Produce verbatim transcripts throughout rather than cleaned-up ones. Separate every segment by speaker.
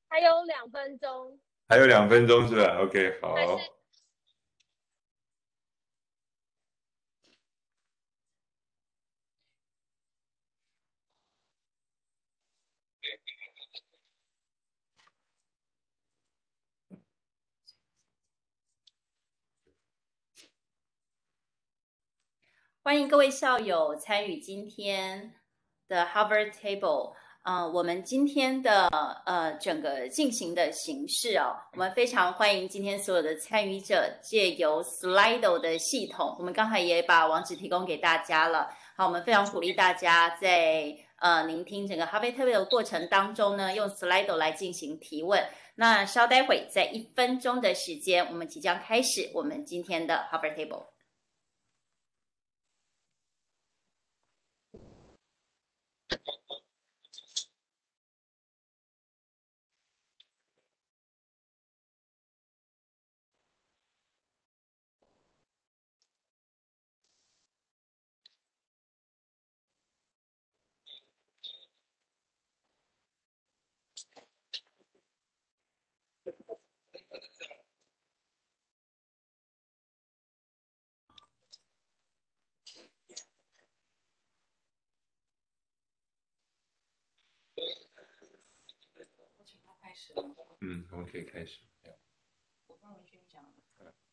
Speaker 1: 还有两分钟，
Speaker 2: 还有两分钟是吧 ？OK， 好。
Speaker 3: 欢迎各位校友参与今天的 Harvard Table。呃，我们今天的呃整个进行的形式哦，我们非常欢迎今天所有的参与者借由 Slido 的系统，我们刚才也把网址提供给大家了。好，我们非常鼓励大家在呃聆听整个 Harvard Table 的过程当中呢，用 Slido 来进行提问。那稍待会，在一分钟的时间，我们即将开始我们今天的 Harvard Table。
Speaker 2: 嗯，我们可以开始。
Speaker 3: 我帮文轩讲了。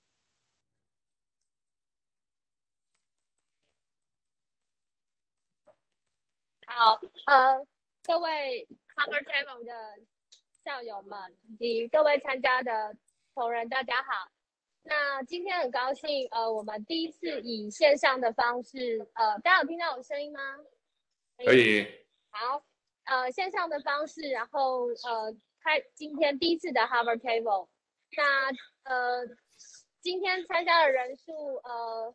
Speaker 1: 好，呃，各位 Harvard Table 的校友们以及各位参加的同仁，大家好。那今天很高兴，呃，我们第一次以线上的方式，呃，大家有听到我声音吗？
Speaker 2: 可以。
Speaker 1: 好，呃，线上的方式，然后呃，开今天第一次的 Harvard Table。那呃，今天参加的人数，呃。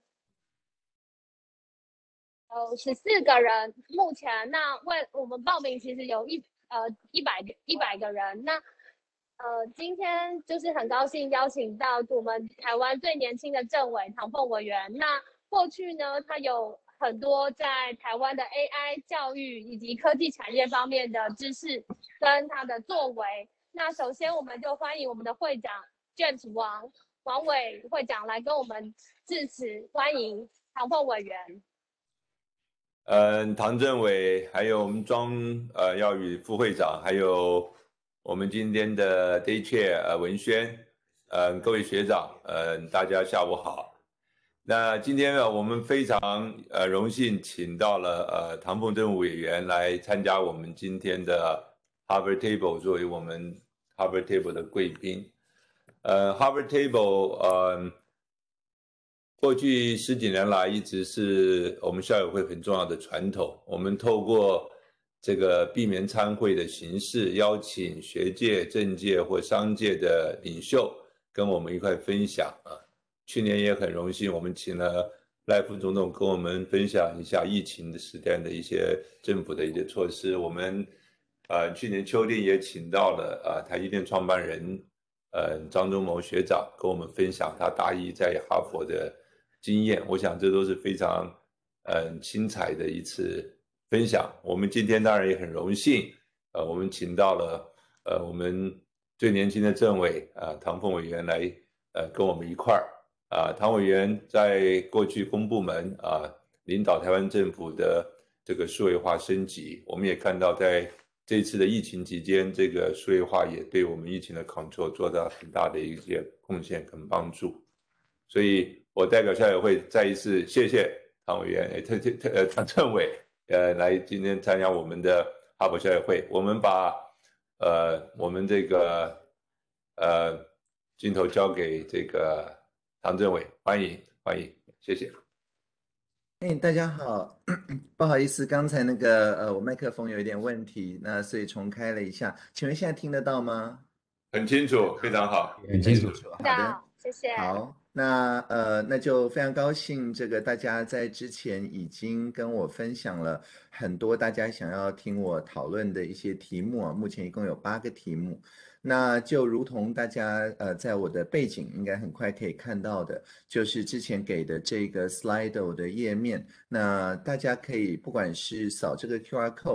Speaker 1: 呃，十四个人，目前那为我们报名其实有一呃一百一百个人，那呃今天就是很高兴邀请到我们台湾最年轻的政委唐凤委员。那过去呢，他有很多在台湾的 A I 教育以及科技产业方面的知识跟他的作为。那首先我们就欢迎我们的会长 James 王王伟会长来跟我们致辞，欢迎唐凤委员。
Speaker 2: 嗯，唐政委，还有我们庄呃耀宇副会长，还有我们今天的 Day Chair 呃文轩，呃各位学长，呃大家下午好。那今天呢，我们非常呃荣幸请到了呃唐凤政务委员来参加我们今天的 Harvard Table， 作为我们 Harvard Table 的贵宾。呃 Harvard Table 呃。过去十几年来，一直是我们校友会很重要的传统。我们透过这个闭门参会的形式，邀请学界、政界或商界的领袖跟我们一块分享啊。去年也很荣幸，我们请了赖副总统跟我们分享一下疫情的时代的一些政府的一些措施。我们呃去年秋天也请到了呃台积电创办人呃张忠谋学长跟我们分享他大一在哈佛的经验，我想这都是非常嗯精彩的一次分享。我们今天当然也很荣幸，呃，我们请到了呃我们最年轻的政委啊、呃、唐凤委员来呃跟我们一块儿啊。唐委员在过去公部门啊、呃、领导台湾政府的这个数位化升级，我们也看到在这次的疫情期间，这个数位化也对我们疫情的 control 做到很大的一些贡献跟帮助。所以我代表校友会再一次谢谢唐委员，特特特呃唐政委，呃来今天参加我们的哈佛校友会。我们把呃我们这个呃镜头交给这个唐政委，欢迎欢迎，谢谢。
Speaker 4: 哎，大家好，不好意思，刚才那个呃我麦克风有一点问题，那所以重开了一下，请问现在听得到吗？
Speaker 2: 很清楚，非常好，
Speaker 4: 很清楚。好的，
Speaker 1: 谢谢。
Speaker 4: 好，那呃，那就非常高兴，这个大家在之前已经跟我分享了很多大家想要听我讨论的一些题目啊，目前一共有八个题目。那就如同大家呃在我的背景应该很快可以看到的，就是之前给的这个 Slido 的页面，那大家可以不管是扫这个 Q R code。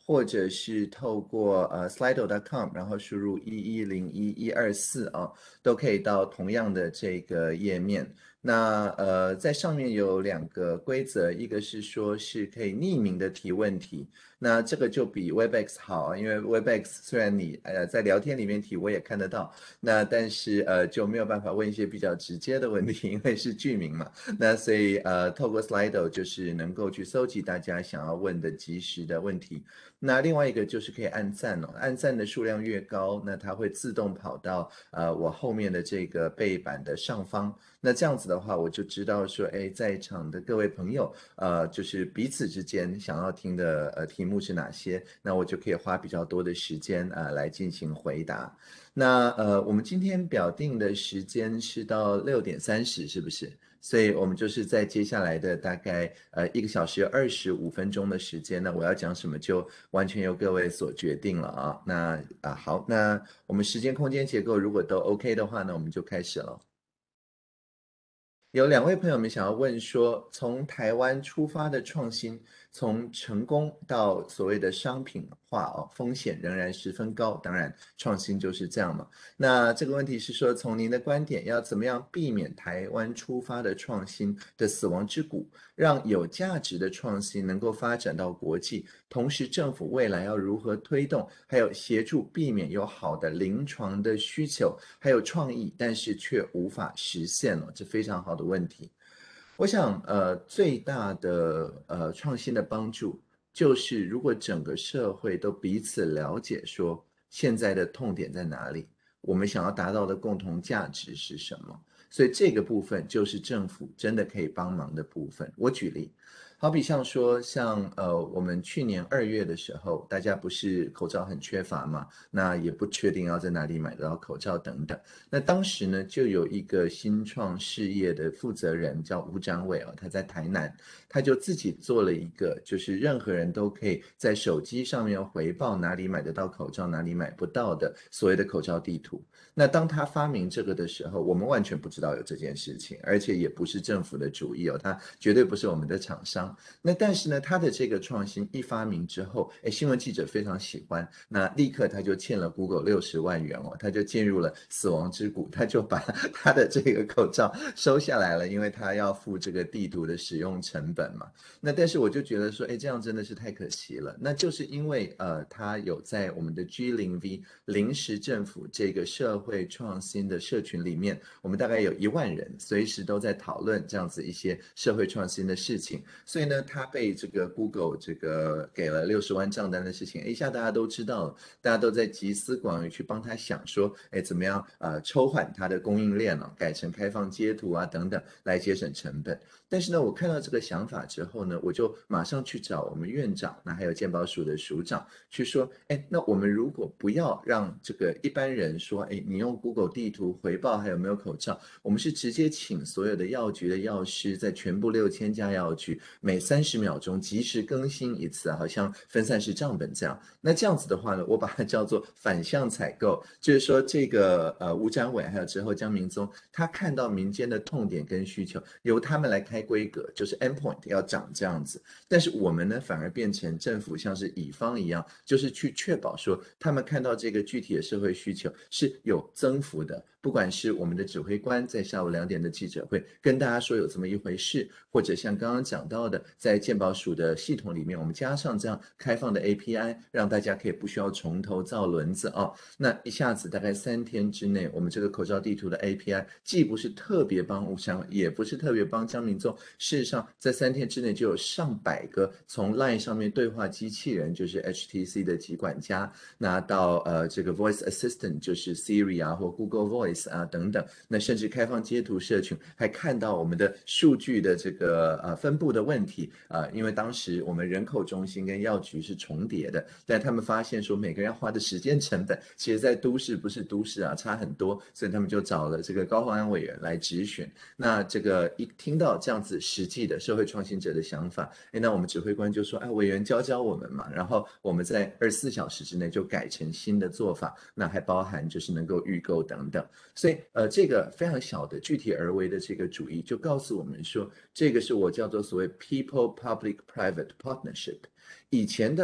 Speaker 4: 或者是透过呃 slido dot com， 然后输入一一零一一二四啊，都可以到同样的这个页面。那呃，在上面有两个规则，一个是说是可以匿名的提问题，那这个就比 Webex 好，因为 Webex 虽然你呃在聊天里面提我也看得到，那但是呃就没有办法问一些比较直接的问题，因为是剧名嘛。那所以呃透过 Slido 就是能够去搜集大家想要问的及时的问题。那另外一个就是可以按赞哦，按赞的数量越高，那它会自动跑到呃我后面的这个背板的上方。那这样子的话，我就知道说，哎，在场的各位朋友，呃，就是彼此之间想要听的呃题目是哪些，那我就可以花比较多的时间啊、呃、来进行回答。那呃，我们今天表定的时间是到六点三十，是不是？所以我们就是在接下来的大概呃一个小时二十五分钟的时间，那我要讲什么就完全由各位所决定了啊。那啊好，那我们时间空间结构如果都 OK 的话呢，我们就开始了。有两位朋友们想要问说，从台湾出发的创新，从成功到所谓的商品化哦，风险仍然十分高。当然，创新就是这样嘛。那这个问题是说，从您的观点，要怎么样避免台湾出发的创新的死亡之谷，让有价值的创新能够发展到国际？同时，政府未来要如何推动，还有协助避免有好的临床的需求，还有创意，但是却无法实现了，这非常好的问题。我想，呃，最大的呃创新的帮助，就是如果整个社会都彼此了解，说现在的痛点在哪里，我们想要达到的共同价值是什么。所以这个部分就是政府真的可以帮忙的部分。我举例。好比像说，像呃，我们去年二月的时候，大家不是口罩很缺乏嘛，那也不确定要在哪里买得到口罩等等。那当时呢，就有一个新创事业的负责人叫吴展伟哦，他在台南，他就自己做了一个，就是任何人都可以在手机上面回报哪里买得到口罩，哪里买不到的所谓的口罩地图。那当他发明这个的时候，我们完全不知道有这件事情，而且也不是政府的主意哦，他绝对不是我们的厂商。那但是呢，他的这个创新一发明之后，哎，新闻记者非常喜欢，那立刻他就欠了 Google 六十万元哦，他就进入了死亡之谷，他就把他的这个口罩收下来了，因为他要付这个地图的使用成本嘛。那但是我就觉得说，哎，这样真的是太可惜了。那就是因为呃，他有在我们的 G 零 V 临时政府这个社会创新的社群里面，我们大概有一万人，随时都在讨论这样子一些社会创新的事情。所以呢，他被这个 Google 这个给了六十万账单的事情，一下大家都知道了，大家都在集思广益去帮他想说，哎，怎么样呃抽换他的供应链了、哦，改成开放接图啊等等，来节省成本。但是呢，我看到这个想法之后呢，我就马上去找我们院长，那还有健保署的署长去说，哎，那我们如果不要让这个一般人说，哎，你用 Google 地图回报还有没有口罩，我们是直接请所有的药局的药师在全部六千家药局每三十秒钟及时更新一次，好像分散式账本这样。那这样子的话呢，我把它叫做反向采购，就是说这个呃吴展伟还有之后江明宗，他看到民间的痛点跟需求，由他们来开规格，就是 endpoint 要长这样子。但是我们呢，反而变成政府像是乙方一样，就是去确保说他们看到这个具体的社会需求是有增幅的。不管是我们的指挥官在下午两点的记者会跟大家说有这么一回事，或者像刚刚讲到的，在健保署的系统里面，我们加上这样开放的 A P I， 让大家可以不需要从头造轮子啊、哦。那一下子大概三天之内，我们这个口罩地图的 A P I 既不是特别帮吴湘，也不是特别帮江民众，事实上在三天之内就有上百个从 LINE 上面对话机器人，就是 H T C 的疾管家，拿到呃这个 Voice Assistant， 就是 Siri 啊或 Google Voice。啊等等，那甚至开放街图社群，还看到我们的数据的这个呃分布的问题啊、呃，因为当时我们人口中心跟药局是重叠的，但他们发现说每个人要花的时间成本，其实在都市不是都市啊差很多，所以他们就找了这个高虹安委员来质询。那这个一听到这样子实际的社会创新者的想法，哎，那我们指挥官就说，哎，委员教教我们嘛，然后我们在二十四小时之内就改成新的做法，那还包含就是能够预购等等。所以，呃，这个非常小的具体而为的这个主义，就告诉我们说，这个是我叫做所谓 people public private partnership。以前的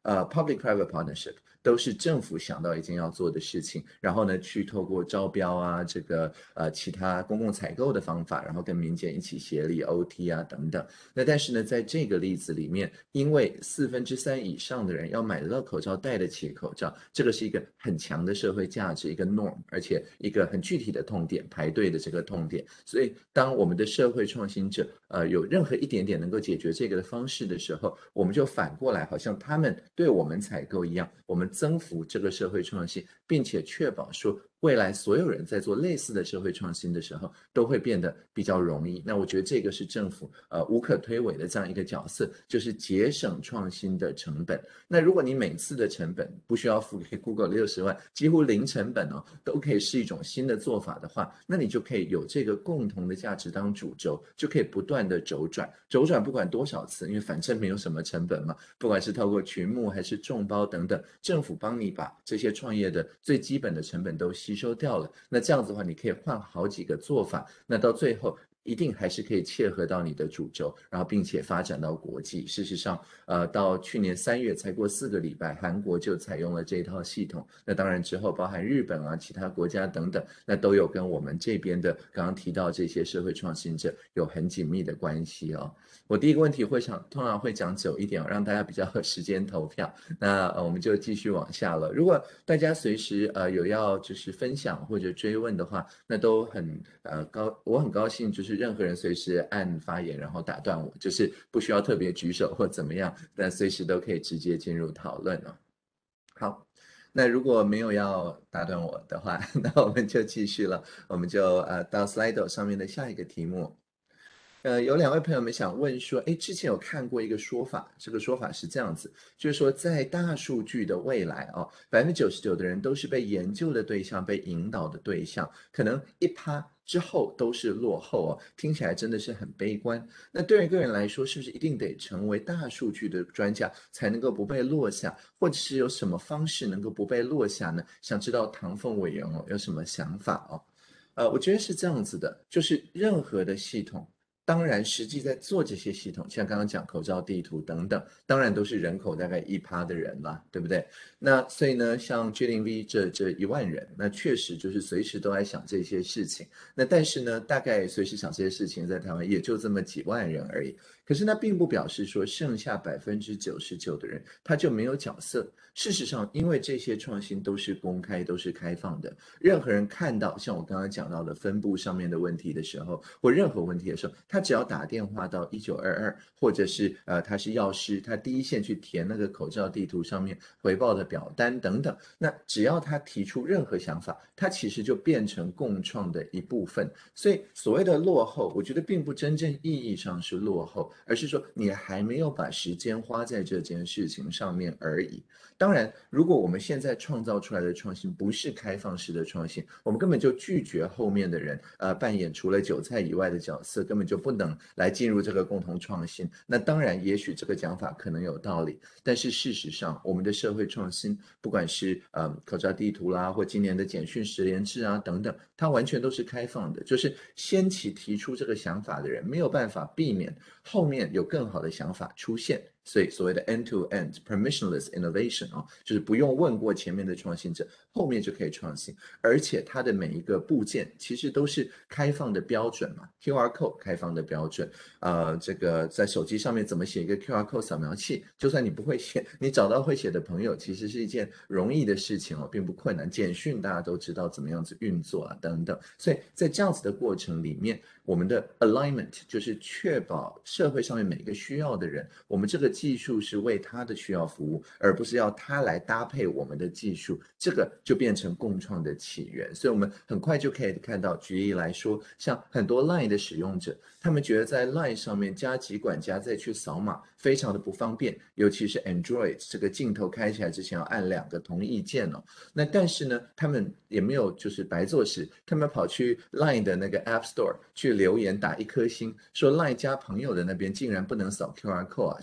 Speaker 4: 呃 public-private partnership。都是政府想到一件要做的事情，然后呢，去透过招标啊，这个呃其他公共采购的方法，然后跟民间一起协力 O T 啊等等。那但是呢，在这个例子里面，因为四分之三以上的人要买得到口罩、戴得起口罩，这个是一个很强的社会价值，一个 norm， 而且一个很具体的痛点，排队的这个痛点。所以，当我们的社会创新者呃有任何一点点能够解决这个的方式的时候，我们就反过来，好像他们对我们采购一样，我们增幅这个社会创新，并且确保说未来所有人在做类似的社会创新的时候，都会变得比较容易。那我觉得这个是政府呃无可推诿的这样一个角色，就是节省创新的成本。那如果你每次的成本不需要付给 Google 六十万，几乎零成本哦，都可以是一种新的做法的话，那你就可以有这个共同的价值当主轴，就可以不断的周转，周转不管多少次，因为反正没有什么成本嘛，不管是透过群募还是众包等等，政府帮你把这些创业的最基本的成本都吸收掉了，那这样子的话，你可以换好几个做法，那到最后一定还是可以切合到你的主轴，然后并且发展到国际。事实上，呃，到去年三月才过四个礼拜，韩国就采用了这一套系统。那当然之后，包含日本啊、其他国家等等，那都有跟我们这边的刚刚提到这些社会创新者有很紧密的关系哦。我第一个问题会想，通常会讲久一点，让大家比较有时间投票。那呃，我们就继续往下了。如果大家随时呃有要就是分享或者追问的话，那都很呃高，我很高兴，就是任何人随时按发言，然后打断我，就是不需要特别举手或怎么样，但随时都可以直接进入讨论哦。好。那如果没有要打断我的话，那我们就继续了，我们就呃到 Slido 上面的下一个题目。呃，有两位朋友们想问说，哎，之前有看过一个说法，这个说法是这样子，就是说在大数据的未来哦，百分之九十九的人都是被研究的对象，被引导的对象，可能一趴之后都是落后哦，听起来真的是很悲观。那对于个人来说，是不是一定得成为大数据的专家才能够不被落下，或者是有什么方式能够不被落下呢？想知道唐凤委员哦有什么想法哦？呃，我觉得是这样子的，就是任何的系统。当然，实际在做这些系统，像刚刚讲口罩地图等等，当然都是人口大概一趴的人啦，对不对？那所以呢，像 J 零 V 这这一万人，那确实就是随时都在想这些事情。那但是呢，大概随时想这些事情，在台湾也就这么几万人而已。可是那并不表示说剩下百分之九十九的人他就没有角色。事实上，因为这些创新都是公开、都是开放的，任何人看到像我刚刚讲到的分布上面的问题的时候，或任何问题的时候，他只要打电话到一九二二，或者是呃他是药师，他第一线去填那个口罩地图上面回报的表单等等，那只要他提出任何想法，他其实就变成共创的一部分。所以所谓的落后，我觉得并不真正意义上是落后，而是说你还没有把时间花在这件事情上面而已。当然，如果我们现在创造出来的创新不是开放式的创新，我们根本就拒绝后面的人，呃，扮演除了韭菜以外的角色，根本就不能来进入这个共同创新。那当然，也许这个讲法可能有道理，但是事实上，我们的社会创新，不管是呃口罩地图啦，或今年的简讯实联制啊等等，它完全都是开放的，就是先期提出这个想法的人没有办法避免后面有更好的想法出现。所以所谓的 end-to-end permissionless innovation 啊，就是不用问过前面的创新者，后面就可以创新，而且它的每一个部件其实都是开放的标准嘛 ，Q R code 开放的标准，呃，这个在手机上面怎么写一个 Q R code 扫描器，就算你不会写，你找到会写的朋友，其实是一件容易的事情哦，并不困难。简讯大家都知道怎么样子运作啊，等等，所以在这样子的过程里面，我们的 alignment 就是确保社会上面每个需要的人，我们这个技术是为他的需要服务，而不是要他来搭配我们的技术，这个就变成共创的起源。所以我们很快就可以看到，举例来说，像很多 Line 的使用者，他们觉得在 Line 上面加急管家再去扫码非常的不方便，尤其是 Android 这个镜头开起来之前要按两个同意键哦。那但是呢，他们也没有就是白做事，他们跑去 Line 的那个 App Store 去留言打一颗星，说 Line 加朋友的那边竟然不能扫 Q R code 啊，实在是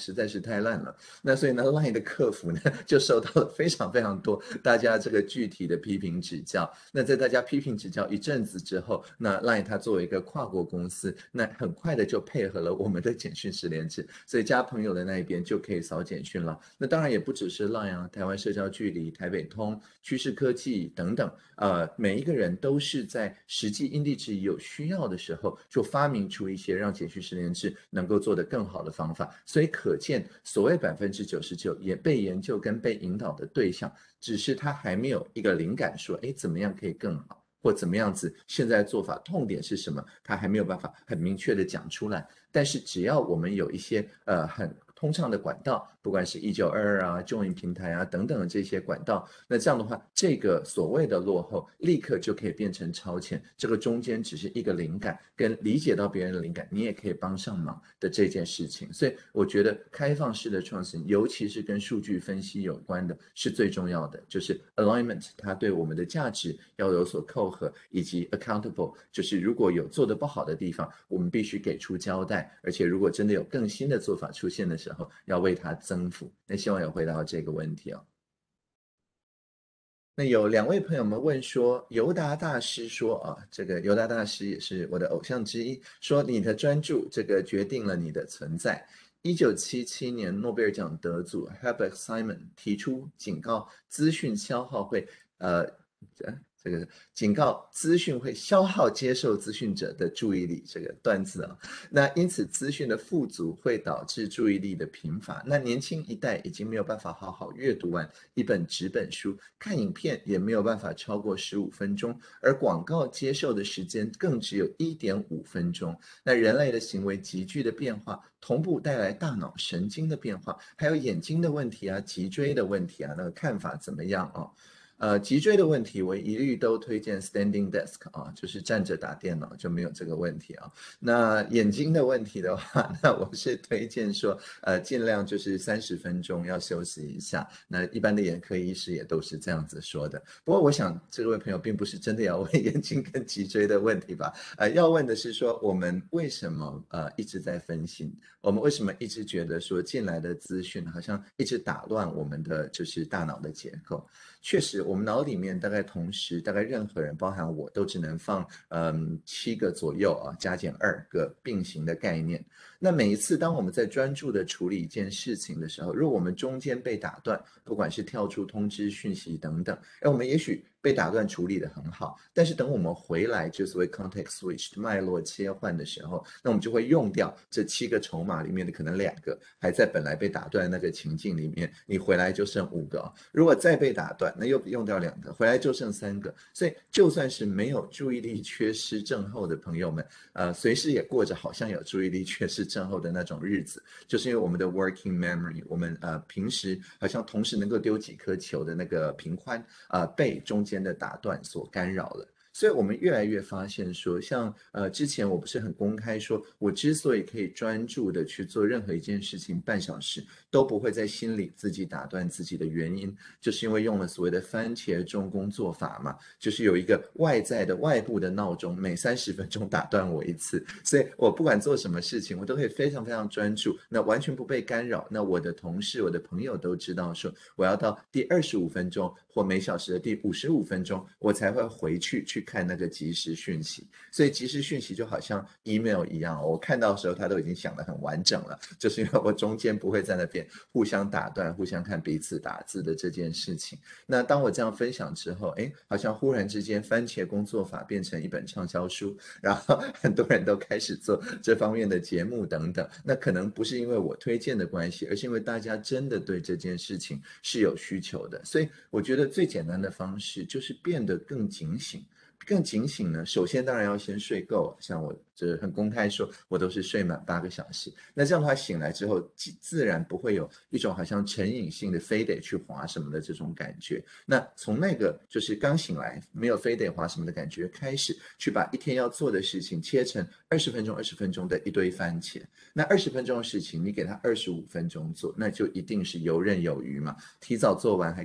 Speaker 4: 太烂了。那所以呢 Line 的客服呢就受到了非常非常多大家这个具体的批评指教。那在大家批评指教一阵子之后，那 Line 它作为一个跨国公司，那很快的就配合了我们的简讯实联制，所以加朋友的那一边就可以扫简讯了。那当然也不只是 Line 啊，台湾社交距离、台北通、趋势科技等等，呃，每一个人都是在实际因地制宜有需要的时候，就发明出一些让简讯实联制能够做得更好的方法。所以可见，所谓百分之九十九也被研究跟被引导的对象，只是他还没有一个灵感说，哎，怎么样可以更好，或怎么样子现在做法痛点是什么，他还没有办法很明确的讲出来。但是只要我们有一些呃很通畅的管道，不管是一九二二啊、Join 平台啊等等的这些管道，那这样的话，这个所谓的落后立刻就可以变成超前。这个中间只是一个灵感，跟理解到别人的灵感，你也可以帮上忙的这件事情。所以我觉得开放式的创新，尤其是跟数据分析有关的，是最重要的，就是 alignment， 它对我们的价值要有所扣合，以及 accountable， 就是如果有做得不好的地方，我们必须给出交代。而且如果真的有更新的做法出现的时候，要为它增幅。那希望有回答到这个问题哦。那有两位朋友们问说，尤达大师说啊，这个尤达大师也是我的偶像之一，说你的专注这个决定了你的存在。一九七七年诺贝尔奖得主 Herbert Simon 提出警告，资讯消耗会呃。这个警告资讯会消耗接受资讯者的注意力，这个段子啊，那因此资讯的富足会导致注意力的贫乏。那年轻一代已经没有办法好好阅读完一本纸本书，看影片也没有办法超过十五分钟，而广告接受的时间更只有一点五分钟。那人类的行为急剧的变化，同步带来大脑神经的变化，还有眼睛的问题啊、脊椎的问题啊，那个看法怎么样啊？呃，脊椎的问题我一律都推荐 standing desk 啊，就是站着打电脑就没有这个问题啊。那眼睛的问题的话，那我是推荐说，呃，尽量就是三十分钟要休息一下。那一般的眼科医师也都是这样子说的。不过我想这位朋友并不是真的要问眼睛跟脊椎的问题吧？呃，要问的是说我们为什么呃一直在分心？我们为什么一直觉得说进来的资讯好像一直打乱我们的就是大脑的结构？确实，我们脑里面大概同时，大概任何人，包含我，都只能放嗯七个左右啊，加减二个并行的概念。那每一次当我们在专注的处理一件事情的时候，如果我们中间被打断，不管是跳出通知讯息等等，哎，我们也许被打断处理得很好，但是等我们回来，就所谓 context switch 脉络切换的时候，那我们就会用掉这七个筹码里面的可能两个还在本来被打断的那个情境里面，你回来就剩五个哦。如果再被打断，那又用掉两个，回来就剩三个。所以就算是没有注意力缺失症候的朋友们，呃，随时也过着好像有注意力缺失症候的那种日子，就是因为我们的 working memory， 我们呃平时好像同时能够丢几颗球的那个频宽，呃，被中间的打断所干扰了。所以我们越来越发现说，像呃之前我不是很公开说，我之所以可以专注的去做任何一件事情半小时都不会在心里自己打断自己的原因，就是因为用了所谓的番茄钟工作法嘛，就是有一个外在的外部的闹钟，每三十分钟打断我一次，所以我不管做什么事情，我都会非常非常专注，那完全不被干扰。那我的同事、我的朋友都知道说，我要到第二十五分钟或每小时的第五十五分钟，我才会回去去看那个即时讯息。所以即时讯息就好像 email 一样，我看到的时候它都已经想得很完整了，就是因为我中间不会在那边互相打断、互相看彼此打字的这件事情。那当我这样分享之后，哎，好像忽然之间番茄工作法变成一本畅销书，然后很多人都开始做这方面的节目等等。那可能不是因为我推荐的关系，而是因为大家真的对这件事情是有需求的。所以我觉得最简单的方式就是变得更警醒。更警醒呢，首先当然要先睡够，像我这很公开说，我都是睡满八个小时。那这样的话醒来之后，自然不会有一种好像成瘾性的非得去滑什么的这种感觉。那从那个就是刚醒来没有非得滑什么的感觉开始，去把一天要做的事情切成二十分钟、二十分钟的一堆番茄。那二十分钟的事情，你给他二十五分钟做，那就一定是游刃有余嘛。提早做完还可以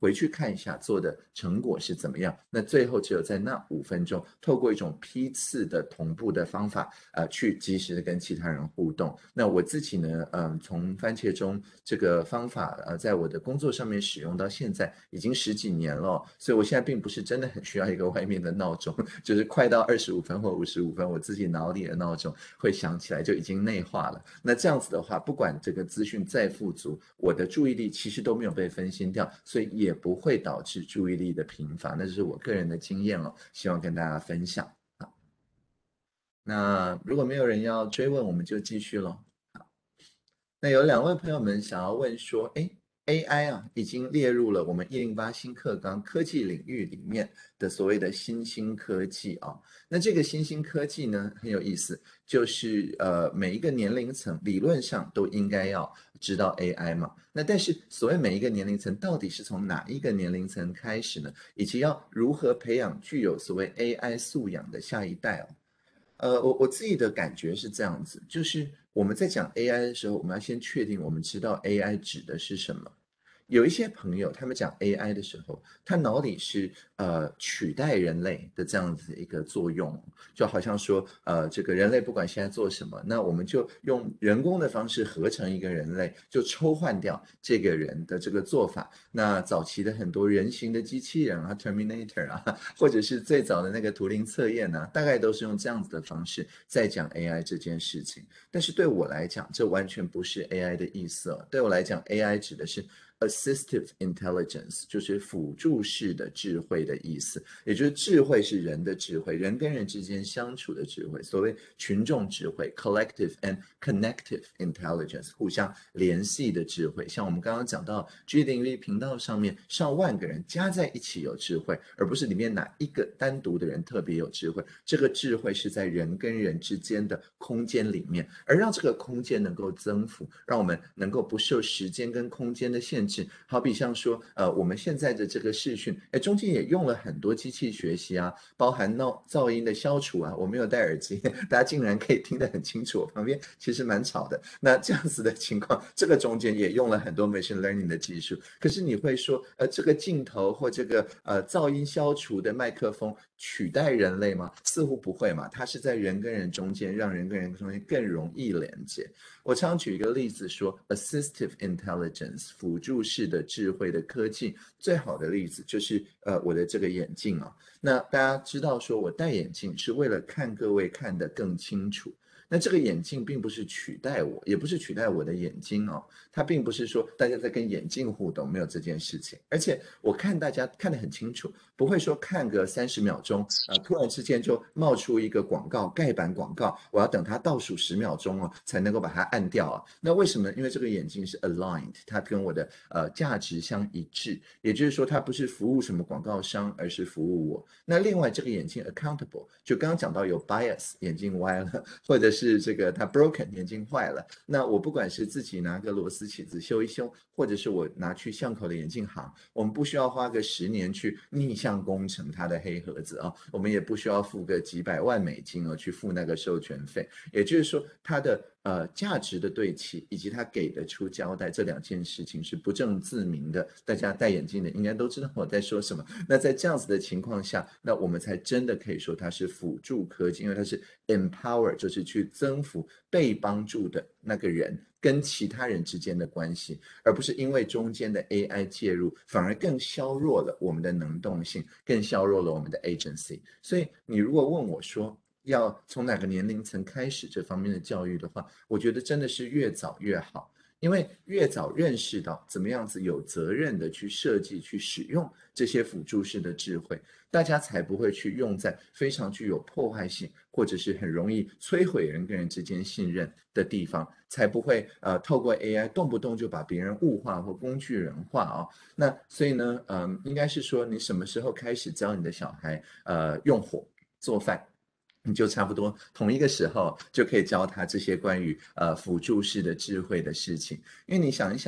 Speaker 4: 回去看一下做的成果是怎么样。那最后只有在那五分钟，透过一种批次的同步的方法，呃，去及时的跟其他人互动。那我自己呢，嗯、呃，从番茄钟这个方法，呃，在我的工作上面使用到现在已经十几年了，所以我现在并不是真的很需要一个外面的闹钟，就是快到二十五分或五十五分，我自己脑里的闹钟会响起来，就已经内化了。那这样子的话，不管这个资讯再富足，我的注意力其实都没有被分心掉，所以也不会导致注意力的贫乏。那就是我个人的经验哦，希望跟大家分享。好，那如果没有人要追问，我们就继续咯。好，那有两位朋友们想要问说，哎，A I 啊，已经列入了我们一零八新课纲科技领域里面的所谓的新兴科技啊。那这个新兴科技呢，很有意思，就是呃每一个年龄层理论上都应该要知道 A I 嘛。那但是所谓每一个年龄层，到底是从哪一个年龄层开始呢？以及要如何培养具有所谓 A I 素养的下一代哦？呃，我我自己的感觉是这样子，就是我们在讲 A I 的时候，我们要先确定我们知道 A I 指的是什么。有一些朋友他们讲 A I 的时候，他脑里是呃取代人类的这样子一个作用，就好像说呃这个人类不管现在做什么，那我们就用人工的方式合成一个人类，就抽换掉这个人的这个做法。那早期的很多人形的机器人啊 ，Terminator 啊，或者是最早的那个图灵测验啊，大概都是用这样子的方式在讲 A I 这件事情。但是对我来讲，这完全不是 A I 的意思哦。对我来讲 ，A I 指的是assistive intelligence， 就是辅助式的智慧的意思，也就是智慧是人的智慧，人跟人之间相处的智慧，所谓群众智慧 collective and connective intelligence， 互相联系的智慧。像我们刚刚讲到 G 零 V 频道上面上万个人加在一起有智慧，而不是里面哪一个单独的人特别有智慧，这个智慧是在人跟人之间的空间里面，而让这个空间能够增幅，让我们能够不受时间跟空间的限制。好比像说，呃，我们现在的这个视讯，哎，中间也用了很多机器学习啊，包含闹噪音的消除啊。我没有戴耳机，大家竟然可以听得很清楚，我旁边其实蛮吵的。那这样子的情况，这个中间也用了很多 machine learning 的技术。可是你会说，呃，这个镜头或这个呃噪音消除的麦克风取代人类吗？似乎不会嘛，它是在人跟人中间，让人跟人中间更容易连接。我常举一个例子说 assistive intelligence 辅助式的智慧的科技，最好的例子就是呃我的这个眼镜啊。那大家知道说我戴眼镜是为了看各位看得更清楚。那这个眼镜并不是取代我，也不是取代我的眼睛哦，它并不是说大家在跟眼镜互动，没有这件事情。而且我看大家看得很清楚，不会说看个三十秒钟，呃，突然之间就冒出一个广告，盖板广告，我要等它倒数十秒钟哦，才能够把它按掉啊。那为什么？因为这个眼镜是 aligned， 它跟我的呃价值相一致，也就是说它不是服务什么广告商，而是服务我。那另外这个眼镜 accountable， 就刚刚讲到有 bias， 眼镜歪了，或者是是这个它 broken 眼睛坏了，那我不管是自己拿个螺丝起子修一修，或者是我拿去巷口的眼镜行，我们不需要花个十年去逆向工程它的黑盒子啊，我们也不需要付个几百万美金哦去付那个授权费，也就是说它的呃价值的对齐以及它给得出交代，这两件事情是不证自明的。大家戴眼镜的应该都知道我在说什么。那在这样子的情况下，那我们才真的可以说它是辅助科技，因为它是 empower， 就是去增幅被帮助的那个人跟其他人之间的关系，而不是因为中间的 A I 介入，反而更削弱了我们的能动性，更削弱了我们的 agency。所以你如果问我说要从哪个年龄层开始这方面的教育的话，我觉得真的是越早越好。因为越早认识到怎么样子有责任的去设计、去使用这些辅助式的智慧，大家才不会去用在非常具有破坏性或者是很容易摧毁人跟人之间信任的地方，才不会呃透过 A I 动不动就把别人物化或工具人化啊、哦。那所以呢，嗯、呃，应该是说你什么时候开始教你的小孩呃用火做饭？你就差不多同一个时候就可以教他这些关于呃辅助式的智慧的事情，因为你想一想，火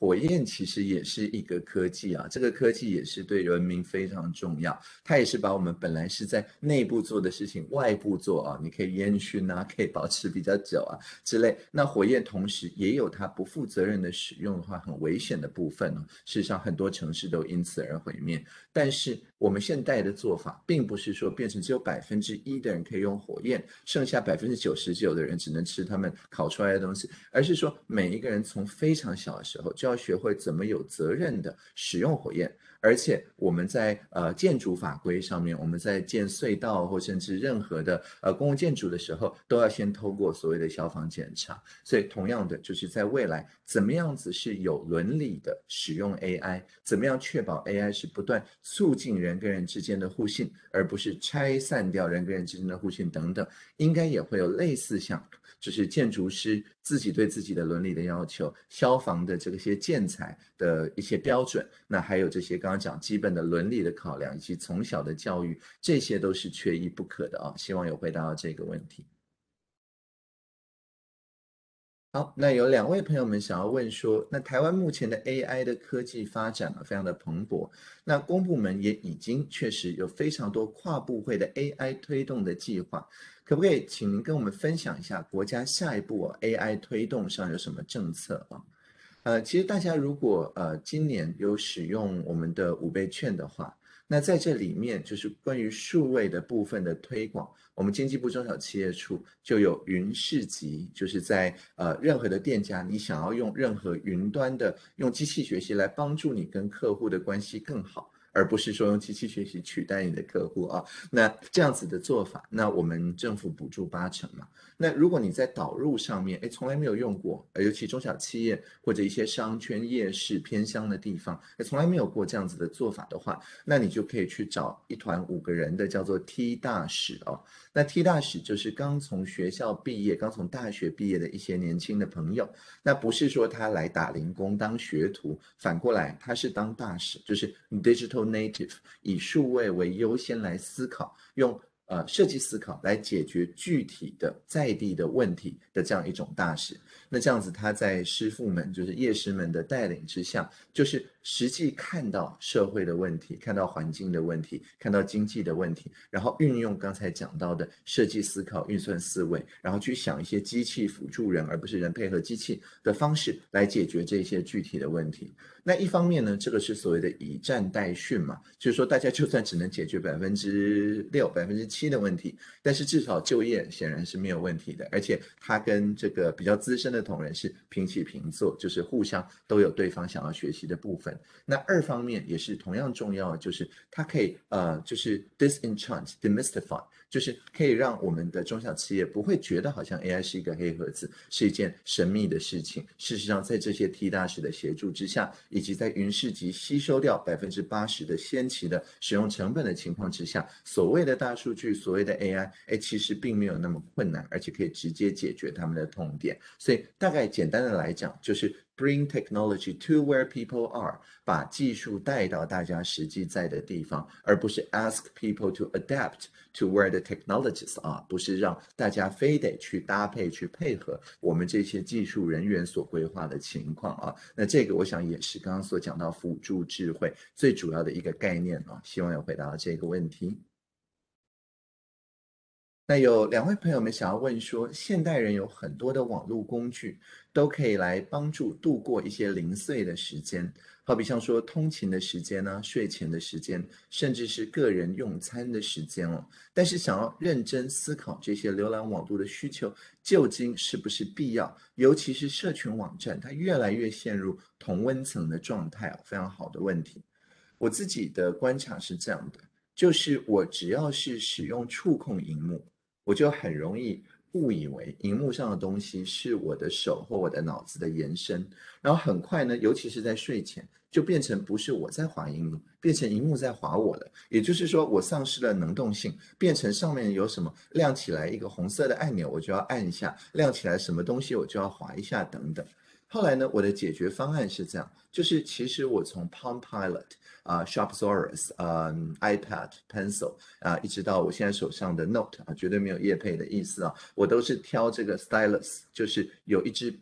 Speaker 4: 火焰其实也是一个科技啊，这个科技也是对人民非常重要，它也是把我们本来是在内部做的事情外部做啊，你可以烟熏啊，可以保持比较久啊之类。那火焰同时也有它不负责任的使用的话很危险的部分哦，事实上很多城市都因此而毁灭。但是我们现代的做法并不是说变成只有百分之一的人可以用火焰，剩下百分之九十九的人只能吃他们烤出来的东西，而是说每一个人从非常小的时候就要学会怎么有责任的使用火焰。而且我们在呃建筑法规上面，我们在建隧道或甚至任何的呃公共建筑的时候，都要先透过所谓的消防检查。所以同样的，就是在未来怎么样子是有伦理的使用 A I， 怎么样确保 A I 是不断促进人跟人之间的互信，而不是拆散掉人跟人之间的互信等等，应该也会有类似像就是建筑师自己对自己的伦理的要求，消防的这些建材的一些标准，那还有这些刚刚讲基本的伦理的考量，以及从小的教育，这些都是缺一不可的啊。希望有回答到这个问题。好，那有两位朋友们想要问说，那台湾目前的 A I 的科技发展啊，非常的蓬勃，那公部门也已经确实有非常多跨部会的 A I 推动的计划，可不可以请您跟我们分享一下国家下一步啊 A I 推动上有什么政策啊？呃，其实大家如果呃今年有使用我们的五倍券的话，那在这里面就是关于数位的部分的推广，我们经济部中小企业处就有云市集，就是在呃任何的店家，你想要用任何云端的用机器学习来帮助你跟客户的关系更好，而不是说用机器学习取代你的客户啊。那这样子的做法，那我们政府补助八成嘛。那如果你在导入上面，哎，从来没有用过，尤其中小企业或者一些商圈、夜市偏乡的地方，哎，从来没有过这样子的做法的话，那你就可以去找一团五个人的叫做 T 大使哦。那 T 大使就是刚从学校毕业、刚从大学毕业的一些年轻的朋友，那不是说他来打零工当学徒，反过来他是当大使，就是 digital native， 以数位为优先来思考，用呃设计思考来解决具体的在地的问题的这样一种大使。那这样子他在师傅们就是业师们的带领之下，就是实际看到社会的问题，看到环境的问题，看到经济的问题，然后运用刚才讲到的设计思考、运算思维，然后去想一些机器辅助人而不是人配合机器的方式来解决这些具体的问题。那一方面呢，这个是所谓的以战代训嘛，就是说大家就算只能解决百分之六、百分之七的问题，但是至少就业显然是没有问题的，而且他跟这个比较资深的同仁是平起平坐，就是互相都有对方想要学习的部分。那二方面也是同样重要的，就是它可以呃，就是 disenchant、demystify， 就是可以让我们的中小企业不会觉得好像 A I 是一个黑盒子，是一件神秘的事情。事实上，在这些 T 大使的协助之下，以及在云市集吸收掉百分之八十的先期的使用成本的情况之下，所谓的大数据，所谓的 A I， 哎，其实并没有那么困难，而且可以直接解决他们的痛点。所以大概简单的来讲，就是 bring technology to where people are， 把技术带到大家实际在的地方，而不是 ask people to adapt to where the technologies are， 不是让大家非得去搭配去配合我们这些技术人员所规划的情况啊。那这个我想也是刚刚所讲到辅助智慧最主要的一个概念啊，希望有回答到这个问题。那有两位朋友们想要问说，现代人有很多的网络工具都可以来帮助度过一些零碎的时间，好比像说通勤的时间呢、睡前的时间，甚至是个人用餐的时间哦。但是想要认真思考这些浏览网络的需求究竟是不是必要，尤其是社群网站，它越来越陷入同温层的状态哦，非常好的问题。我自己的观察是这样的，就是我只要是使用触控荧幕，我就很容易误以为荧幕上的东西是我的手或我的脑子的延伸，然后很快呢，尤其是在睡前，就变成不是我在滑荧幕，变成荧幕在滑我了。也就是说，我丧失了能动性，变成上面有什么亮起来一个红色的按钮，我就要按一下；亮起来什么东西，我就要滑一下，等等。后来呢，我的解决方案是这样，就是其实我从 Palm Pilot 啊、呃、Shopsaurus 啊、呃、iPad Pencil 啊、呃，一直到我现在手上的 Note 啊，绝对没有业配的意思啊，我都是挑这个 Stylus，就是有一支笔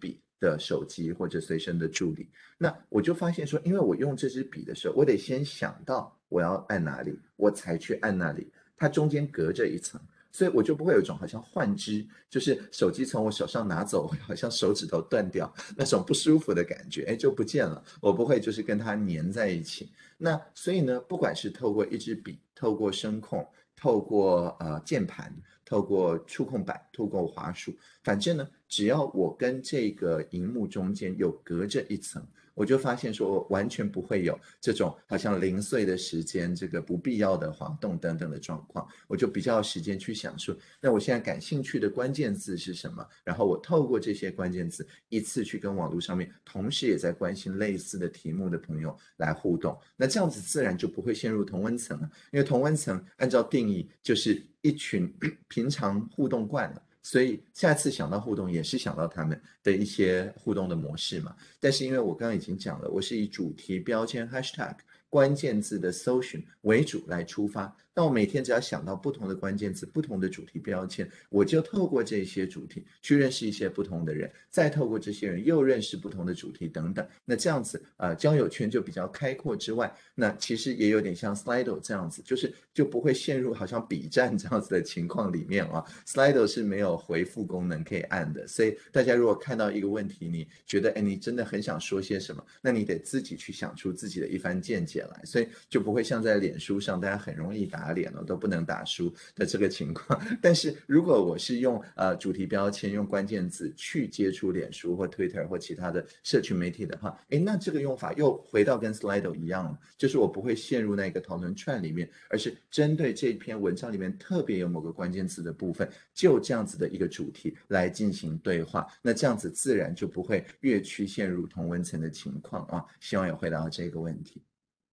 Speaker 4: 的手机或者随身的助理。那我就发现说，因为我用这支笔的时候，我得先想到我要按哪里，我才去按那里，它中间隔着一层。所以我就不会有一种好像幻肢，就是手机从我手上拿走，好像手指头断掉那种不舒服的感觉，哎，就不见了。我不会就是跟它粘在一起。那所以呢，不管是透过一支笔，透过声控，透过呃键盘，透过触控板，透过滑鼠，反正呢，只要我跟这个荧幕中间有隔着一层，我就发现说我完全不会有这种好像零碎的时间，这个不必要的滑动等等的状况，我就比较有时间去想说，那我现在感兴趣的关键字是什么？然后我透过这些关键字，一次去跟网络上面同时也在关心类似的题目的朋友来互动，那这样子自然就不会陷入同温层了，因为同温层按照定义就是一群平常互动惯了。所以下次想到互动也是想到他们的一些互动的模式嘛，但是因为我刚刚已经讲了，我是以主题标签 hashtag 关键字的搜寻为主来出发，那我每天只要想到不同的关键字，不同的主题标签，我就透过这些主题去认识一些不同的人，再透过这些人又认识不同的主题等等，那这样子呃交友圈就比较开阔之外，那其实也有点像 Slido 这样子，就是就不会陷入好像笔战这样子的情况里面啊。Slido 是没有回复功能可以按的，所以大家如果看到一个问题，你觉得哎你真的很想说些什么，那你得自己去想出自己的一番见解来，所以就不会像在脸书上大家很容易打脸了都不能打输的这个情况。但是如果我是用呃主题标签用关键字去接触脸书或 Twitter 或其他的社群媒体的话，哎，那这个用法又回到跟 Slido 一样了，就是我不会陷入那个讨论串里面，而是针对这篇文章里面特别有某个关键字的部分，就这样子的一个主题来进行对话，那这样子自然就不会越趋陷入同温层的情况啊。希望有回答到这个问题。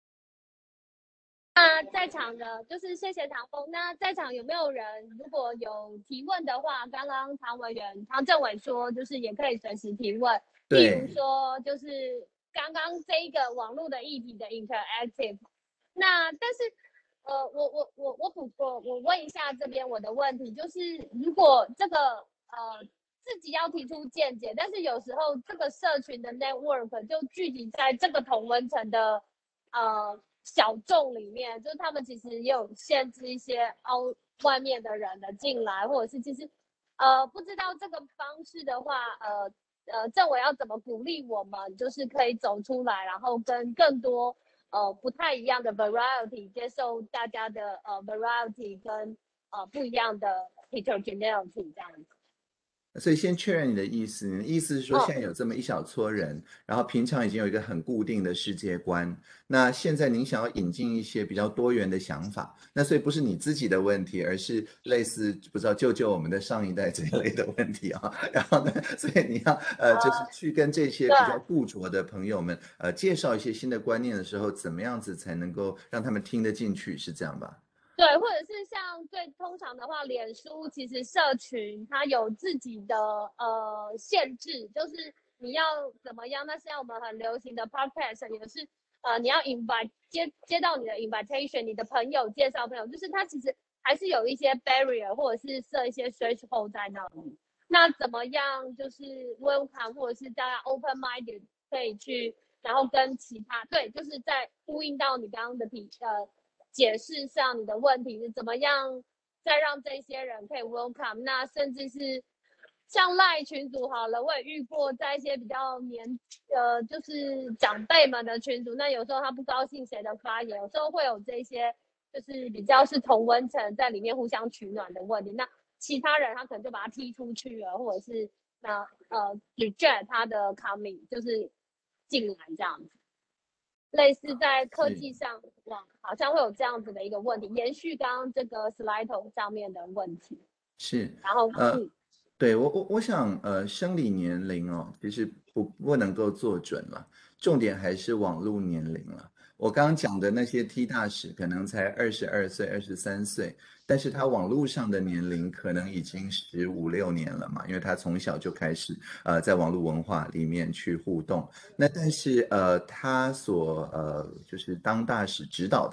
Speaker 1: 那在场的就是谢谢唐峰。那在场有没有人如果有提问的话，刚刚唐委员唐政委说就是也可以随时提问，例如说就是刚刚这一个网络的议题的 interactive。那但是呃我我我我补我我问一下这边我的问题，就是如果这个呃自己要提出见解，但是有时候这个社群的 network 就聚集在这个同温层的呃小众里面，就是他们其实也有限制一些哦外面的人的进来，或者是其实呃不知道这个方式的话，呃呃政委要怎么鼓励我们，就是可以走出来，然后跟更多呃不太一样的 variety 接受大家的呃 variety 跟呃不一样的 heterogeneity 这样子。
Speaker 4: 所以先确认你的意思，你的意思是说现在有这么一小撮人，哦、然后平常已经有一个很固定的世界观，那现在您想要引进一些比较多元的想法，那所以不是你自己的问题，而是类似不知道救救我们的上一代这一类的问题啊。然后呢，所以你要呃就是去跟这些比较固着的朋友们呃介绍一些新的观念的时候，怎么样子才能够让他们听得进去，是这样吧？
Speaker 1: 对，或者是像最通常的话，脸书其实社群它有自己的呃限制，就是你要怎么样？那现在我们很流行的 podcast 也是呃你要 invite 接接到你的 invitation， 你的朋友介绍朋友，就是它其实还是有一些 barrier 或者是设一些 threshold 在那里。那怎么样就是 welcome 或者是大家 open minded 可以去，然后跟其他对，就是在呼应到你刚刚的题呃。解释上你的问题是怎么样再让这些人可以 welcome， 那甚至是像赖群组好了，我也遇过在一些比较年呃就是长辈们的群组，那有时候他不高兴谁的发言，有时候会有这些就是比较是同温层在里面互相取暖的问题，那其他人他可能就把他踢出去了，或者是那呃 reject 他的 coming 就是进来这样子。类似在科技上网好像会有这样子的一个问题，延续刚刚这个 Slido 上面的问题。
Speaker 4: 是，
Speaker 1: 然后
Speaker 4: 呃，嗯、对我我我想呃生理年龄哦，其实不不能够做准了，重点还是网络年龄了。我刚刚讲的那些 T 大使可能才二十二岁、二十三岁，但是他网络上的年龄可能已经十五六年了嘛，因为他从小就开始呃在网络文化里面去互动。那但是呃他所呃就是当大使指导的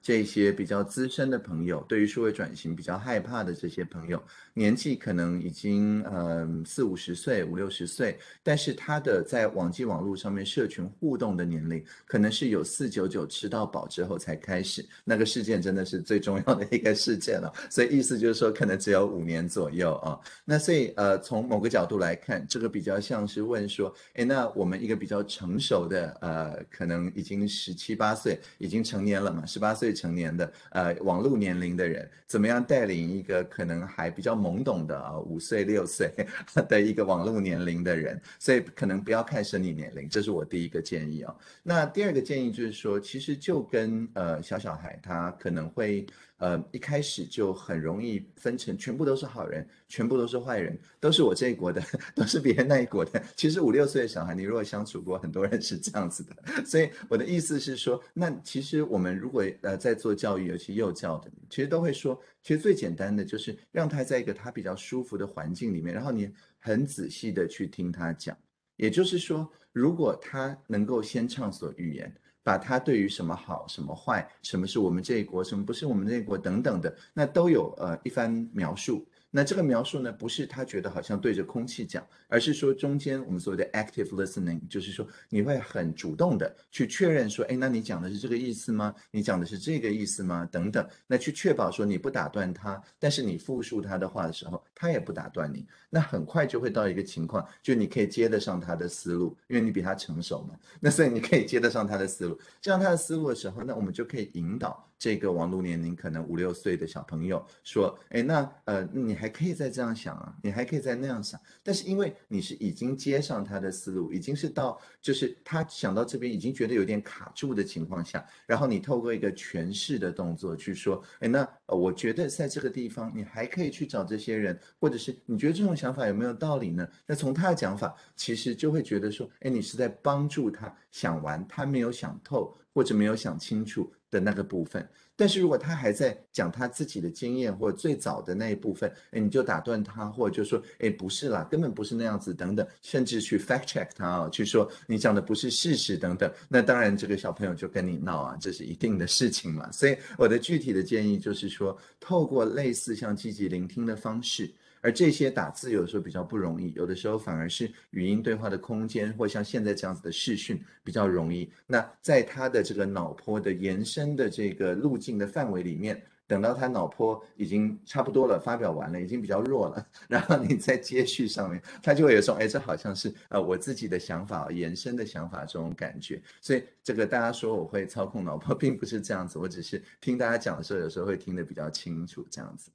Speaker 4: 这些比较资深的朋友，对于数位转型比较害怕的这些朋友，年纪可能已经呃四五十岁、五六十岁，但是他的在网际网络上面社群互动的年龄，可能是有四九九吃到饱之后才开始，那个事件真的是最重要的一个事件了。所以意思就是说，可能只有五年左右啊。那所以呃，从某个角度来看，这个比较像是问说，哎，那我们一个比较成熟的呃，可能已经十七八岁，已经成年了嘛，十八岁成年的呃网络年龄的人，怎么样带领一个可能还比较懵懂的啊五岁六岁的一个网络年龄的人？所以可能不要看生理年龄，这是我第一个建议啊。那第二个建议就是说，其实就跟呃小小孩他可能会呃一开始就很容易分成全部都是好人，全部都是坏人，都是我这一国的，都是别人那一国的。其实五六岁的小孩，你如果相处过，很多人是这样子的。所以我的意思是说，那其实我们如果呃在做教育，尤其幼教的，其实都会说，其实最简单的就是让他在一个他比较舒服的环境里面，然后你很仔细的去听他讲。也就是说，如果他能够先畅所欲言，把他对于什么好、什么坏、什么是我们这一国、什么不是我们这一国等等的，那都有呃一番描述。那这个描述呢，不是他觉得好像对着空气讲，而是说中间我们所谓的 active listening，就是说你会很主动的去确认说，哎，那你讲的是这个意思吗？你讲的是这个意思吗？等等，那去确保说你不打断他，但是你复述他的话的时候，他也不打断你。那很快就会到一个情况，就你可以接得上他的思路，因为你比他成熟嘛，那所以你可以接得上他的思路。这样他的思路的时候，那我们就可以引导这个网络年龄可能五六岁的小朋友说，哎，那呃，你还可以再这样想啊，你还可以再那样想。但是因为你是已经接上他的思路，已经是到就是他想到这边已经觉得有点卡住的情况下，然后你透过一个诠释的动作去说，哎，那呃，我觉得在这个地方你还可以去找这些人，或者是你觉得这种想法有没有道理呢？那从他的讲法，其实就会觉得说，哎，你是在帮助他想完他没有想透或者没有想清楚的那个部分。但是如果他还在讲他自己的经验或者最早的那一部分，哎，你就打断他，或者就说，哎，不是啦，根本不是那样子，等等，甚至去 fact check 他啊，去说你讲的不是事实等等。那当然，这个小朋友就跟你闹啊，这是一定的事情嘛。所以我的具体的建议就是说，透过类似像积极聆听的方式。而这些打字有的时候比较不容易，有的时候反而是语音对话的空间，或像现在这样子的视讯比较容易。那在他的这个脑波的延伸的这个路径的范围里面，等到他脑波已经差不多了，发表完了，已经比较弱了，然后你在接续上面，他就会有种，哎，这好像是呃我自己的想法延伸的想法这种感觉。所以这个大家说我会操控脑波，并不是这样子，我只是听大家讲的时候，有时候会听得比较清楚这样子。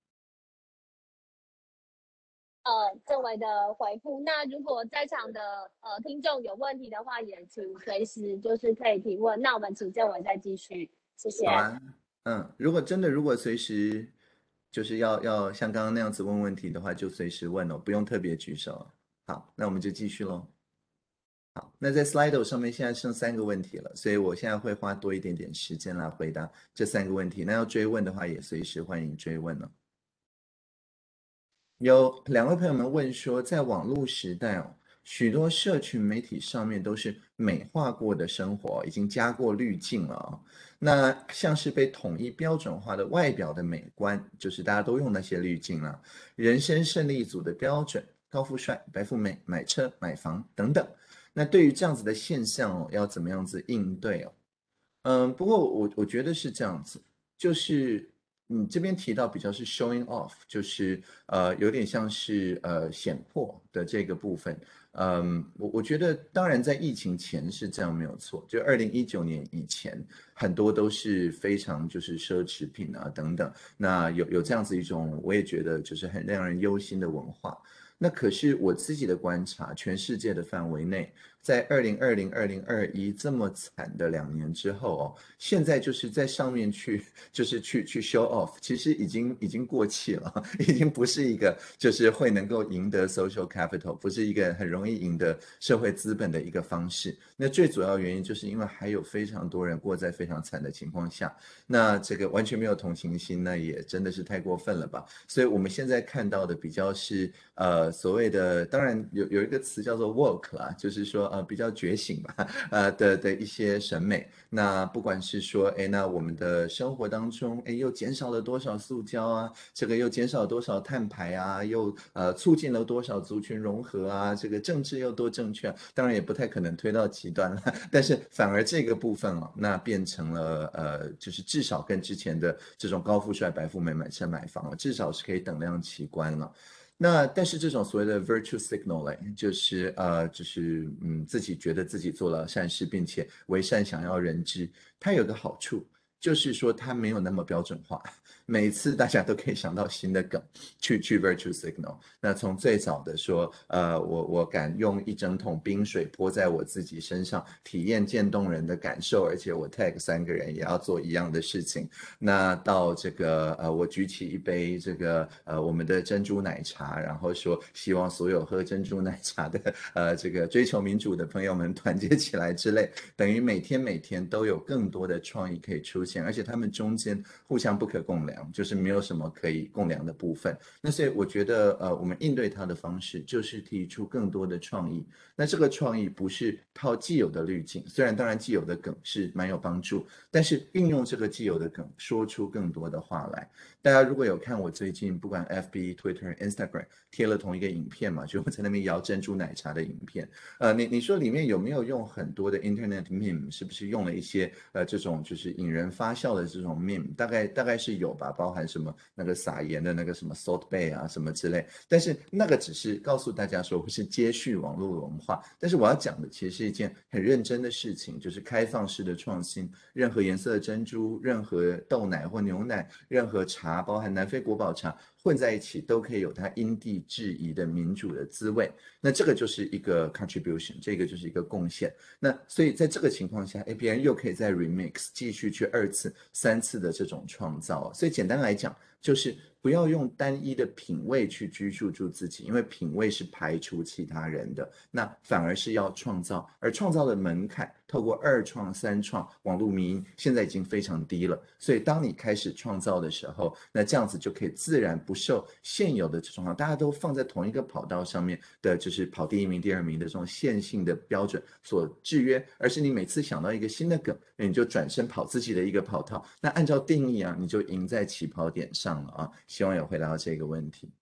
Speaker 1: 呃，政委的回复。那如果在场的呃听众有问题的话，也请随时就是可以提问。那我们请政委再继续，谢谢。
Speaker 4: 好啊，嗯，如果真的如果随时就是要要像刚刚那样子问问题的话，就随时问哦，不用特别举手。好，那我们就继续喽。好，那在 Slido 上面现在剩三个问题了，所以我现在会花多一点点时间来回答这三个问题。那要追问的话，也随时欢迎追问哦。有两位朋友们问说，在网络时代哦，许多社群媒体上面都是美化过的生活，已经加过滤镜了哦。那像是被统一标准化的外表的美观，就是大家都用那些滤镜了。人生胜利组的标准，高富帅、白富美、买车、买房等等。那对于这样子的现象哦，要怎么样子应对哦？嗯，不过我我觉得是这样子，就是你这边提到比较是 showing off，就是呃有点像是呃显破的这个部分。嗯，我我觉得当然在疫情前是这样没有错，就二零一九年以前很多都是非常就是奢侈品啊等等，那有有这样子一种我也觉得就是很让人忧心的文化。那可是我自己的观察，全世界的范围内，在二零二零、二零二一这么惨的两年之后哦，现在就是在上面去，就是去去 show off，其实已经已经过气了，已经不是一个就是会能够赢得 social capital，不是一个很容易赢得社会资本的一个方式。那最主要原因就是因为还有非常多人过在非常惨的情况下，那这个完全没有同情心，那也真的是太过分了吧？所以我们现在看到的比较是呃所谓的，当然有有一个词叫做 woke 啦，就是说呃比较觉醒吧，呃的的一些审美。那不管是说，哎，那我们的生活当中，哎，又减少了多少塑胶啊？这个又减少了多少碳排啊？又呃促进了多少族群融合啊？这个政治又多正确啊？当然也不太可能推到极端了，但是反而这个部分哦，那变成了呃，就是至少跟之前的这种高富帅、白富美买车买房了，至少是可以等量齐观了。那但是这种所谓的 virtue signal 嘞，就是呃，就是嗯，自己觉得自己做了善事，并且为善想要人知，它有个好处，就是说它没有那么标准化，每次大家都可以想到新的梗去去 virtue signal。那从最早的说，呃，我我敢用一整桶冰水泼在我自己身上，体验渐冻人的感受，而且我 tag 三个人也要做一样的事情。那到这个呃，我举起一杯这个呃我们的珍珠奶茶，然后说希望所有喝珍珠奶茶的呃这个追求民主的朋友们团结起来之类，等于每天每天都有更多的创意可以出现，而且他们中间互相不可共量，就是没有什么可以共量的部分。那所以我觉得呃我们应对它的方式就是提出更多的创意。那这个创意不是套既有的滤镜，虽然当然既有的梗是蛮有帮助，但是运用这个既有的梗说出更多的话来。大家如果有看我最近不管 F B、Twitter、Instagram 贴了同一个影片嘛，就我在那边摇珍珠奶茶的影片，呃，你你说里面有没有用很多的 Internet meme？是不是用了一些呃这种就是引人发笑的这种 meme？大概大概是有吧，包含什么那个撒盐的那个什么 Salt Bay 啊什么之类。但是那个只是告诉大家说我是接续网络文化，但是我要讲的其实是一件很认真的事情，就是开放式的创新。任何颜色的珍珠，任何豆奶或牛奶，任何茶，包含南非国宝茶混在一起，都可以有它因地制宜的民主的滋味。那这个就是一个 contribution， 这个就是一个贡献。那所以在这个情况下，哎，别人又可以再 remix， 继续去二次、三次的这种创造。所以简单来讲，就是不要用单一的品味去拘束住自己，因为品味是排除其他人的，那反而是要创造，而创造的门槛透过二创、三创、网络迷因现在已经非常低了，所以当你开始创造的时候，那这样子就可以自然不受现有的这种大家都放在同一个跑道上面的，就是跑第一名、第二名的这种线性的标准所制约，而是你每次想到一个新的梗，你就转身跑自己的一个跑道，那按照定义啊，你就赢在起跑点上了啊。希望有回答到这个问题。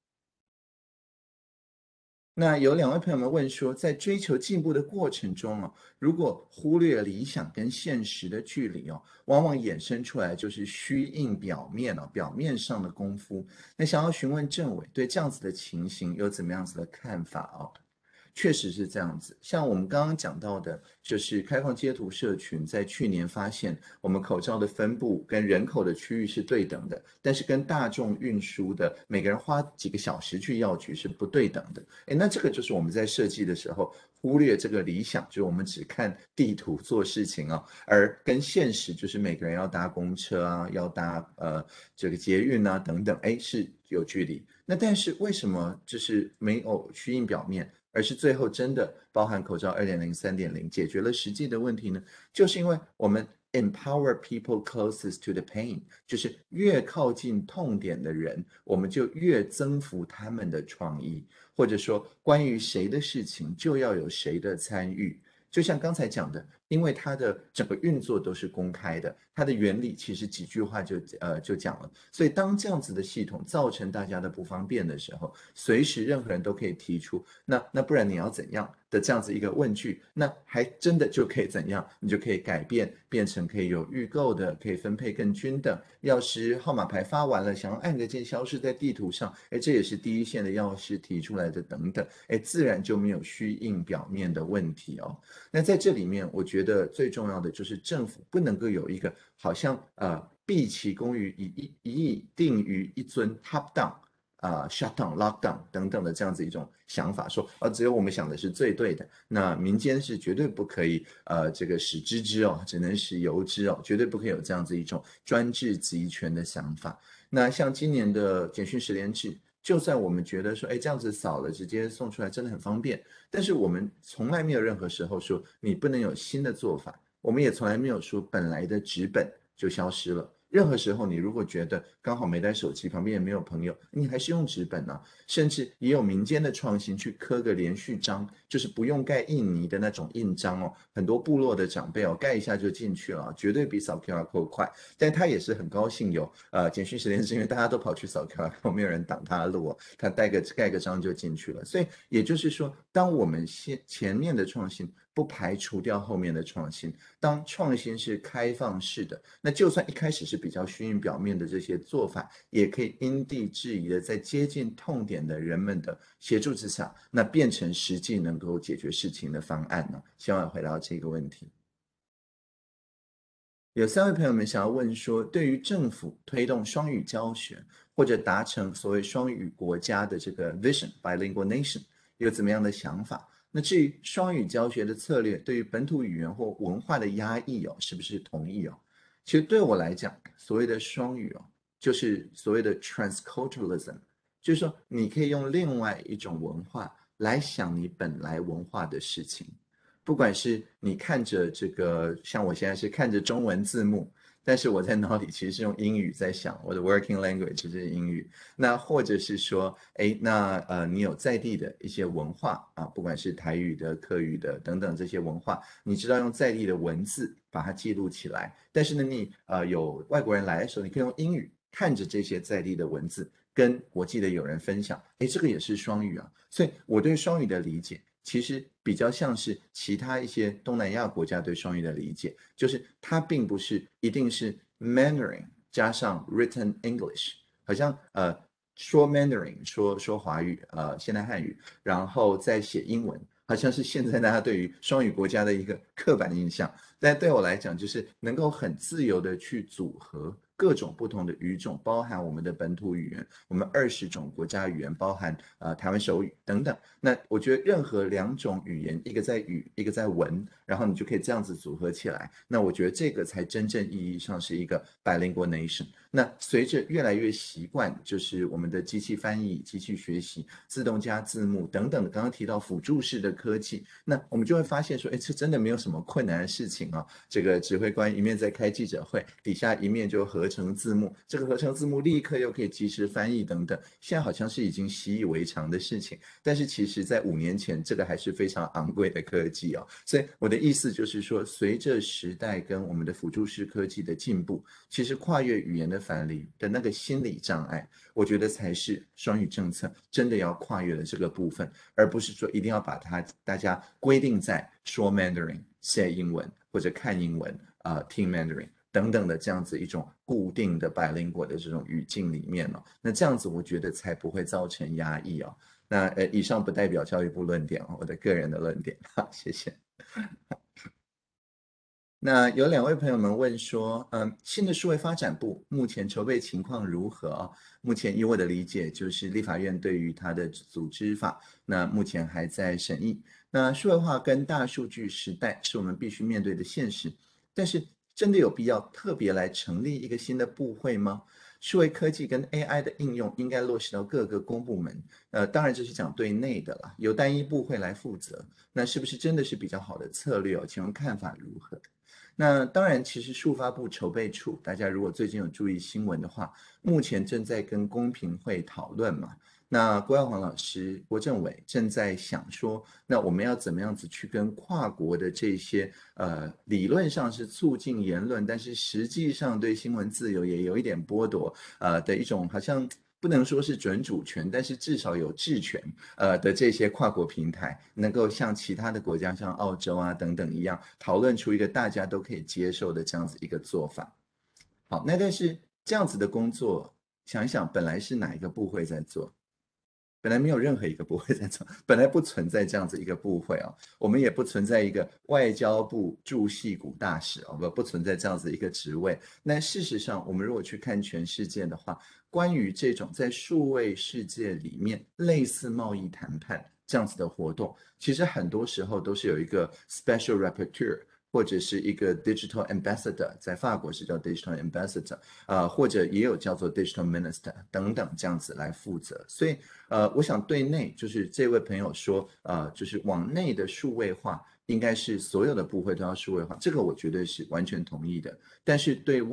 Speaker 4: 那有两位朋友们问说，在追求进步的过程中啊，如果忽略理想跟现实的距离哦，往往衍生出来就是虚应表面哦，表面上的功夫。那想要询问政委对这样子的情形有怎么样子的看法哦？确实是这样子，像我们刚刚讲到的，就是开放街图社群在去年发现，我们口罩的分布跟人口的区域是对等的，但是跟大众运输的每个人花几个小时去药局是不对等的。诶，那这个就是我们在设计的时候忽略这个理想，就是我们只看地图做事情啊，而跟现实就是每个人要搭公车啊，要搭呃这个捷运啊等等，诶，是有距离。那但是为什么就是没有虚应表面？而是最后真的包含口罩 二点零、三点零 解决了实际的问题呢？就是因为我们 empower people closest to the pain， 就是越靠近痛点的人，我们就越增幅他们的创意，或者说关于谁的事情就要有谁的参与。就像刚才讲的，因为它的整个运作都是公开的，它的原理其实几句话就呃就讲了。所以当这样子的系统造成大家的不方便的时候，随时任何人都可以提出，那那不然你要怎样的这样子一个问句，那还真的就可以怎样，你就可以改变，变成可以有预购的，可以分配更均等。药师号码牌发完了，想要按个键消失在地图上，哎，这也是第一线的药师提出来的等等，哎，自然就没有虚应表面的问题哦。那在这里面，我觉得最重要的就是政府不能够有一个好像呃毕其功于一役一役定于一尊 top down 啊、呃、shut down lockdown 等等的这样子一种想法，说啊只有我们想的是最对的，那民间是绝对不可以呃这个使知之哦，只能使由之哦，绝对不可以有这样子一种专制集权的想法。那像今年的简讯实联制。就算我们觉得说，哎，这样子扫了直接送出来真的很方便，但是我们从来没有任何时候说你不能有新的做法，我们也从来没有说本来的纸本就消失了。 任何时候你如果觉得刚好没带手机，旁边也没有朋友，你还是用纸本啊，甚至也有民间的创新去刻个连续章，就是不用盖印泥的那种印章哦，很多部落的长辈哦盖一下就进去了，绝对比扫 Q R code 快。但他也是很高兴有呃简讯实验室，因为大家都跑去扫 Q R code，没有人挡他的路哦，他带个盖个章就进去了。所以也就是说，当我们先前面的创新不排除掉后面的创新，当创新是开放式的，那就算一开始是比较虚应表面的这些做法，也可以因地制宜的在接近痛点的人们的协助之下，那变成实际能够解决事情的方案呢？希望回答这个问题。有三位朋友们想要问说，对于政府推动双语教学或者达成所谓双语国家的这个 vision bilingual nation 有怎么样的想法？那至于双语教学的策略对于本土语言或文化的压抑哦，是不是同意哦？其实对我来讲，所谓的双语哦，就是所谓的 transculturalism， 就是说你可以用另外一种文化来想你本来文化的事情。不管是你看着这个，像我现在是看着中文字幕，但是我在脑里其实是用英语在想，我的 working language 是英语。那或者是说，哎，那呃，你有在地的一些文化啊，不管是台语的、客语的等等这些文化，你知道用在地的文字把它记录起来。但是呢，你呃有外国人来的时候，你可以用英语看着这些在地的文字，跟国际的友人分享。哎，这个也是双语啊。所以我对双语的理解，其实比较像是其他一些东南亚国家对双语的理解，就是它并不是一定是 Mandarin 加上 written English， 好像呃说 Mandarin 说说华语呃现代汉语，然后再写英文，好像是现在大家对于双语国家的一个刻板印象。但对我来讲，就是能够很自由的去组合各种不同的语种，包含我们的本土语言，我们二十种国家语言，包含呃台湾手语等等。那我觉得任何两种语言，一个在语，一个在文，然后你就可以这样子组合起来。那我觉得这个才真正意义上是一个 bilingual nation。那随着越来越习惯，就是我们的机器翻译、机器学习、自动加字幕等等，刚刚提到辅助式的科技，那我们就会发现说，哎，这真的没有什么困难的事情啊。这个指挥官一面在开记者会，底下一面就合成字幕，这个合成字幕立刻又可以及时翻译等等，现在好像是已经习以为常的事情。但是其实在五年前，这个还是非常昂贵的科技哦。所以我的意思就是说，随着时代跟我们的辅助式科技的进步，其实跨越语言的樊篱的那个心理障碍，我觉得才是双语政策真的要跨越的这个部分，而不是说一定要把它大家规定在说 Mandarin、写英文或者看英文、呃听 Mandarin 等等的这样子一种固定的bilingual的这种语境里面哦。那这样子我觉得才不会造成压抑哦。那呃，以上不代表教育部论点哦，我的个人的论点。好，谢谢。那有两位朋友们问说，嗯，新的数位发展部目前筹备情况如何啊？目前以我的理解，就是立法院对于它的组织法，那目前还在审议。那数位化跟大数据时代是我们必须面对的现实，但是真的有必要特别来成立一个新的部会吗？数位科技跟 A I 的应用应该落实到各个公部门，呃，当然这是讲对内的啦，由单一部会来负责，那是不是真的是比较好的策略哦？请问看法如何？那当然，其实数发部筹备处，大家如果最近有注意新闻的话，目前正在跟公平会讨论嘛。那郭耀煌老师、郭政委正在想说，那我们要怎么样子去跟跨国的这些呃理论上是促进言论，但是实际上对新闻自由也有一点剥夺呃的一种好像。不能说是准主权，但是至少有治权，呃的这些跨国平台，能够像其他的国家，像澳洲啊等等一样，讨论出一个大家都可以接受的这样子一个做法。好，那但是这样子的工作，想一想，本来是哪一个部会在做？本来没有任何一个部会在做，本来不存在这样子一个部会啊，我们也不存在一个外交部驻矽谷大使啊，不不存在这样子一个职位。那事实上，我们如果去看全世界的话，关于这种在数位世界里面类似贸易谈判这样子的活动，其实很多时候都是有一个 special rapporteur。或者是一个 digital ambassador， 在法国是叫 digital ambassador， 呃，或者也有叫做 digital minister 等等这样子来负责。所以，呃，我想对内就是这位朋友说，呃，就是往内的数位化应该是所有的部会都要数位化，这个我绝对是完全同意的。但是对外，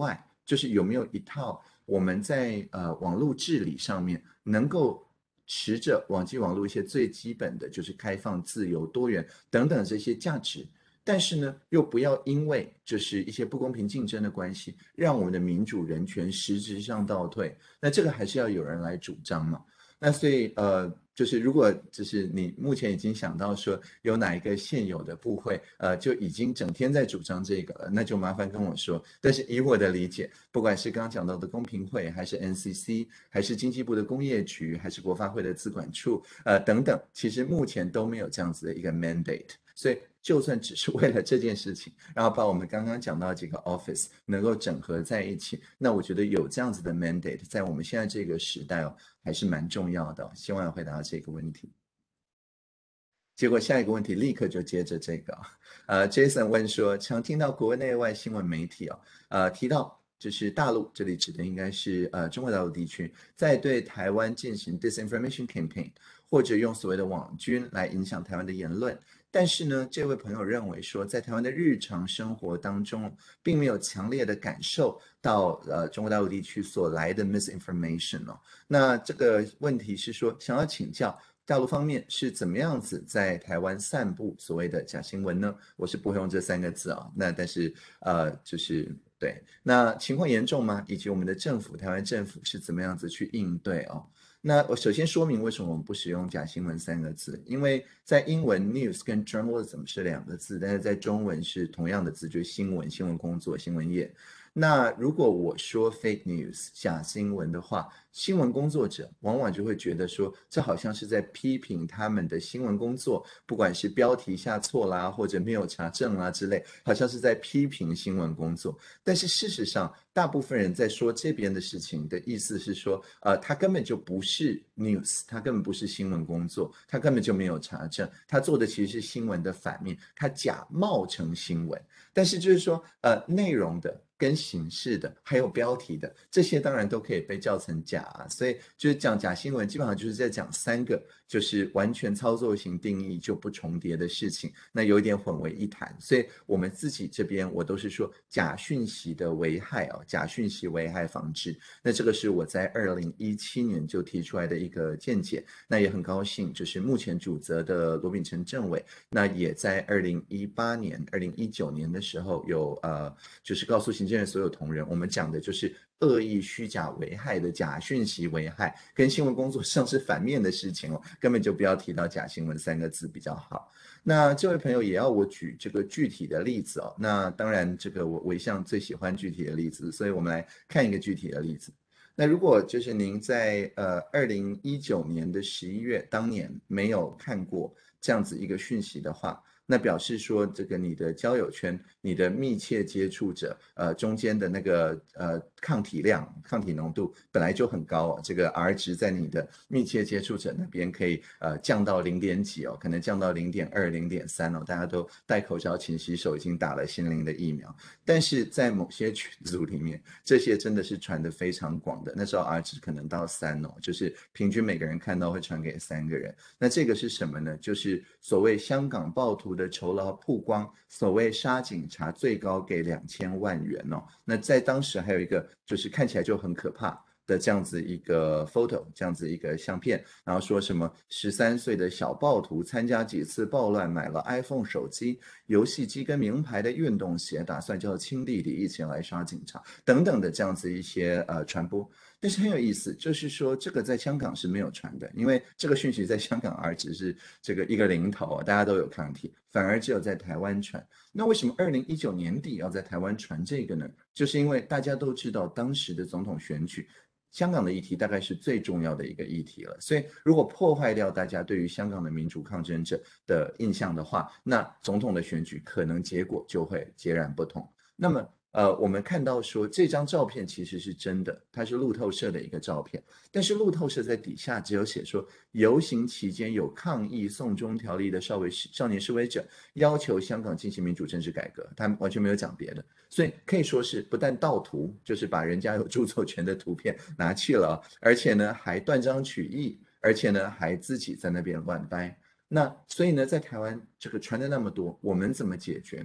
Speaker 4: 就是有没有一套我们在呃网络治理上面能够持着网际网络一些最基本的就是开放、自由、多元等等这些价值，但是呢，又不要因为就是一些不公平竞争的关系，让我们的民主人权实质上倒退。那这个还是要有人来主张嘛。那所以呃，就是如果就是你目前已经想到说有哪一个现有的部会呃就已经整天在主张这个了，那就麻烦跟我说。但是以我的理解，不管是刚刚讲到的公平会，还是 N C C， 还是经济部的工业局，还是国发会的资管处呃等等，其实目前都没有这样子的一个 mandate。所以就算只是为了这件事情，然后把我们刚刚讲到几个 office 能够整合在一起，那我觉得有这样子的 mandate， 在我们现在这个时代哦，还是蛮重要的哦。希望要回答这个问题。结果下一个问题立刻就接着这个，呃 ，Jason 问说，常听到国内外新闻媒体哦，呃，提到就是大陆，这里指的应该是呃中国大陆地区，在对台湾进行 disinformation campaign， 或者用所谓的网军来影响台湾的言论。但是呢，这位朋友认为说，在台湾的日常生活当中，并没有强烈的感受到呃中国大陆地区所来的 misinformation 哦。那这个问题是说，想要请教大陆方面是怎么样子在台湾散布所谓的假新闻呢？我是不会用这三个字啊，那但是呃就是对，那情况严重吗？以及我们的政府，台湾政府是怎么样子去应对哦？那我首先说明为什么我们不使用假新闻三个字，因为在英文 news 跟 journalism 是两个字，但是在中文是同样的字，就是新闻、新闻工作、新闻业。那如果我说 fake news 假新闻的话，新闻工作者往往就会觉得说，这好像是在批评他们的新闻工作，不管是标题下错啦，或者没有查证啦之类，好像是在批评新闻工作。但是事实上，大部分人在说这边的事情的意思是说，呃，他根本就不是 news， 他根本不是新闻工作，他根本就没有查证，他做的其实是新闻的反面，他假冒成新闻。但是就是说，呃，内容的跟形式的，还有标题的，这些当然都可以被叫成假啊。所以就是讲假新闻，基本上就是在讲三个，就是完全操作型定义就不重叠的事情，那有一点混为一谈。所以我们自己这边我都是说假讯息的危害啊，假讯息危害防治。那这个是我在二零一七年就提出来的一个见解。那也很高兴，就是目前主责的罗秉成政委，那也在二零一八年、二零一九年的时候有呃，就是告诉行政院所有同仁，我们讲的就是恶意虚假危害的假讯息危害，跟新闻工作上是反面的事情哦，根本就不要提到假新闻三个字比较好。那这位朋友也要我举这个具体的例子哦，那当然这个我我一向最喜欢具体的例子，所以我们来看一个具体的例子。那如果就是您在呃二零一九年的十一月当年没有看过这样子一个讯息的话，那表示说这个你的交友圈、你的密切接触者，呃中间的那个呃抗体量、抗体浓度本来就很高哦，这个 R 值在你的密切接触者那边可以呃降到零点几哦，可能降到零点二、零点三哦，大家都戴口罩、勤洗手，已经打了心灵的疫苗。但是在某些群组里面，这些真的是传得非常广的，那时候 R 值可能到三哦，就是平均每个人看到会传给三个人。那这个是什么呢？就是所谓香港暴徒的酬劳曝光，所谓杀警察最高给两千万元哦。那在当时还有一个就是看起来就很可怕的这样子一个 photo， 这样子一个相片，然后说什么十三岁的小暴徒参加几次暴乱，买了 iPhone 手机、游戏机跟名牌的运动鞋，打算叫亲弟弟一起来杀警察等等的这样子一些呃传播。但是很有意思，就是说这个在香港是没有传的，因为这个讯息在香港 R 值是这个一个零头，大家都有抗体，反而只有在台湾传。那为什么二零一九年底要在台湾传这个呢？就是因为大家都知道当时的总统选举，香港的议题大概是最重要的一个议题了，所以如果破坏掉大家对于香港的民主抗争者的印象的话，那总统的选举可能结果就会截然不同。那么呃，我们看到说这张照片其实是真的，它是路透社的一个照片，但是路透社在底下只有写说，游行期间有抗议送中条例的少为少年示威者要求香港进行民主政治改革，他完全没有讲别的，所以可以说是不但盗图，就是把人家有著作权的图片拿去了，而且呢还断章取义，而且呢还自己在那边乱掰。那所以呢，在台湾这个传的那么多，我们怎么解决呢？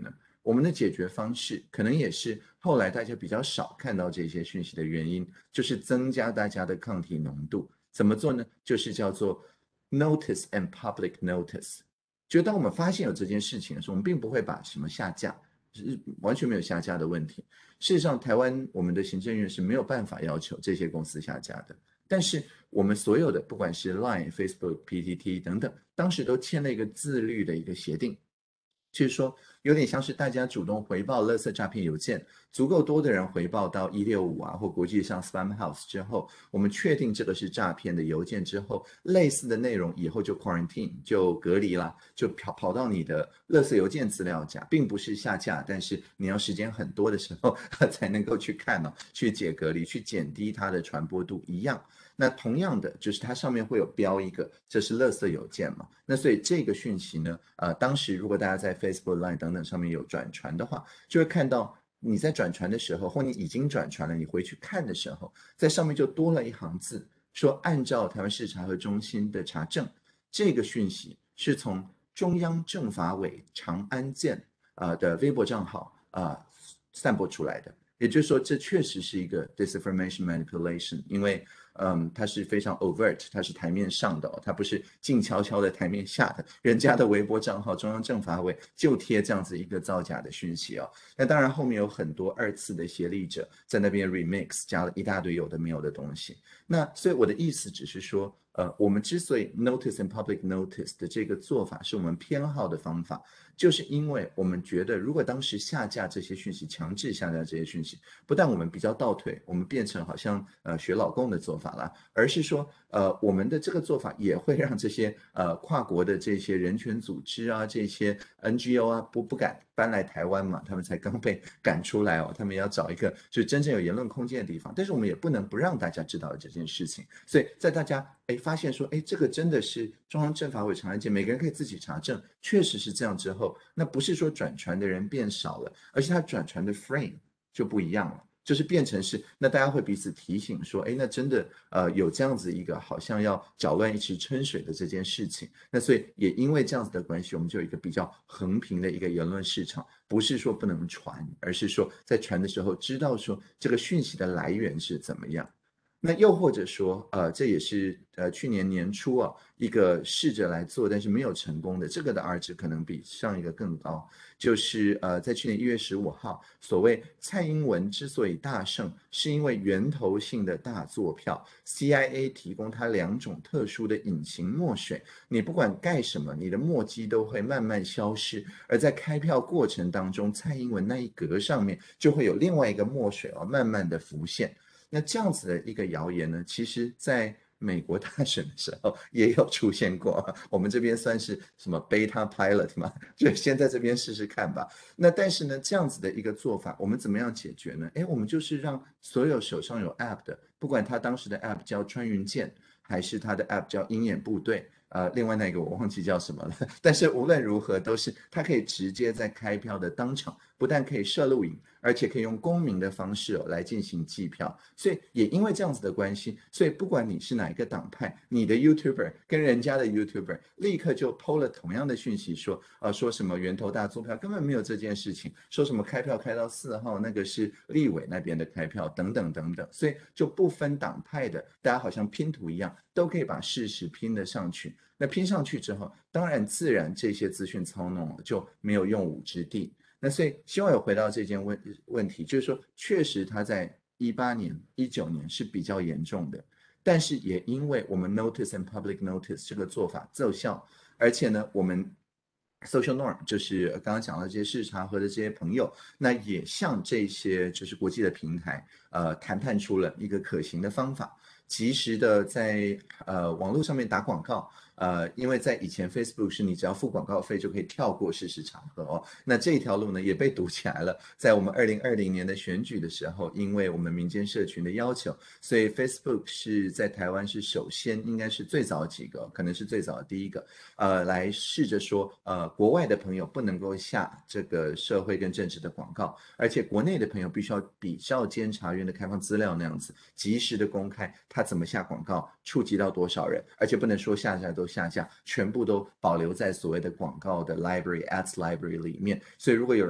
Speaker 4: 我们的解决方式可能也是后来大家比较少看到这些讯息的原因，就是增加大家的抗体浓度。怎么做呢？就是叫做 notice and public notice。就当我们发现有这件事情的时候，我们并不会把什么下架，完全没有下架的问题。事实上，台湾我们的行政院是没有办法要求这些公司下架的。但是我们所有的，不管是 Line、Facebook、P T T 等等，当时都签了一个自律的一个协定，就是说有点像是大家主动回报垃圾诈骗邮件，足够多的人回报到一六五啊或国际上 Spam House 之后，我们确定这个是诈骗的邮件之后，类似的内容以后就 quarantine 就隔离啦，就跑跑到你的垃圾邮件资料夹，并不是下架，但是你要时间很多的时候才能够去看哦，去解隔离，去减低它的传播度一样。那同样的，就是它上面会有标一个，这是垃圾邮件嘛？那所以这个讯息呢，呃，当时如果大家在 Facebook、Line 等等上面有转传的话，就会看到你在转传的时候，或你已经转传了，你回去看的时候，在上面就多了一行字，说按照台湾市查核中心的查证，这个讯息是从中央政法委长安健啊的微博账号啊散播出来的。也就是说，这确实是一个 disinformation manipulation， 因为嗯，它是非常 overt， 它是台面上的哦，它不是静悄悄的台面下的，人家的微博账号中央政法委就贴这样子一个造假的讯息哦。那当然后面有很多二次的协力者在那边 remix 加了一大堆有的没有的东西。那所以我的意思只是说，呃，我们之所以 notice and public notice 的这个做法是我们偏好的方法，就是因为我们觉得如果当时下架这些讯息，强制下架这些讯息，不但我们比较倒退，我们变成好像呃学老共的做法了，而是说呃我们的这个做法也会让这些呃跨国的这些人权组织啊，这些 N G O 啊不不敢搬来台湾嘛，他们才刚被赶出来哦，他们要找一个就是真正有言论空间的地方，但是我们也不能不让大家知道这件事情，所以在大家哎发现说哎这个真的是中央政法委长安健，每个人可以自己查证，确实是这样之后，那不是说转传的人变少了，而是他转传的 frame 就不一样了。就是变成是，那大家会彼此提醒说，哎，那真的呃有这样子一个好像要搅乱一池春水的这件事情，那所以也因为这样子的关系，我们就有一个比较横平的一个言论市场，不是说不能传，而是说在传的时候知道说这个讯息的来源是怎么样。那又或者说，呃，这也是呃去年年初啊一个试着来做，但是没有成功的，这个的 R 值可能比上一个更高。就是呃，在去年一月十五号，所谓蔡英文之所以大胜，是因为源头性的大作票 ，C I A 提供它两种特殊的隐形墨水，你不管盖什么，你的墨迹都会慢慢消失，而在开票过程当中，蔡英文那一格上面就会有另外一个墨水哦，慢慢的浮现。那这样子的一个谣言呢，其实在美国大选的时候也有出现过，我们这边算是什么 beta pilot 嘛，就先在这边试试看吧。那但是呢，这样子的一个做法，我们怎么样解决呢？哎，我们就是让所有手上有 app 的，不管他当时的 app 叫穿云箭，还是他的 app 叫鹰眼部队，呃，另外那个我忘记叫什么了，但是无论如何都是他可以直接在开票的当场，不但可以设录影，而且可以用公民的方式、哦、来进行计票，所以也因为这样子的关系，所以不管你是哪一个党派，你的 YouTuber 跟人家的 YouTuber 立刻就 po 了同样的讯息说，呃，说什么源头大作票根本没有这件事情，说什么开票开到四号那个是立委那边的开票等等等等，所以就不分党派的，大家好像拼图一样，都可以把事实拼得上去。那拼上去之后，当然自然这些资讯操弄就没有用武之地。那所以希望有回到这件问问题，就是说确实它在一八年、一九年是比较严重的，但是也因为我们 notice and public notice 这个做法奏效，而且呢，我们 social norm 就是刚刚讲到这些视察和的这些朋友，那也向这些就是国际的平台呃谈判出了一个可行的方法，及时的在呃网络上面打广告。呃，因为在以前 Facebook 是你只要付广告费就可以跳过事实查核哦，那这一条路呢也被堵起来了。在我们二零二零年的选举的时候，因为我们民间社群的要求，所以 Facebook 是在台湾是首先应该是最早几个，可能是最早的第一个，呃，来试着说，呃，国外的朋友不能够下这个社会跟政治的广告，而且国内的朋友必须要比照监察院的开放资料那样子，及时的公开他怎么下广告，触及到多少人，而且不能说下下都下架，全部都保留在所谓的广告的 library ads library 里面。所以如果有人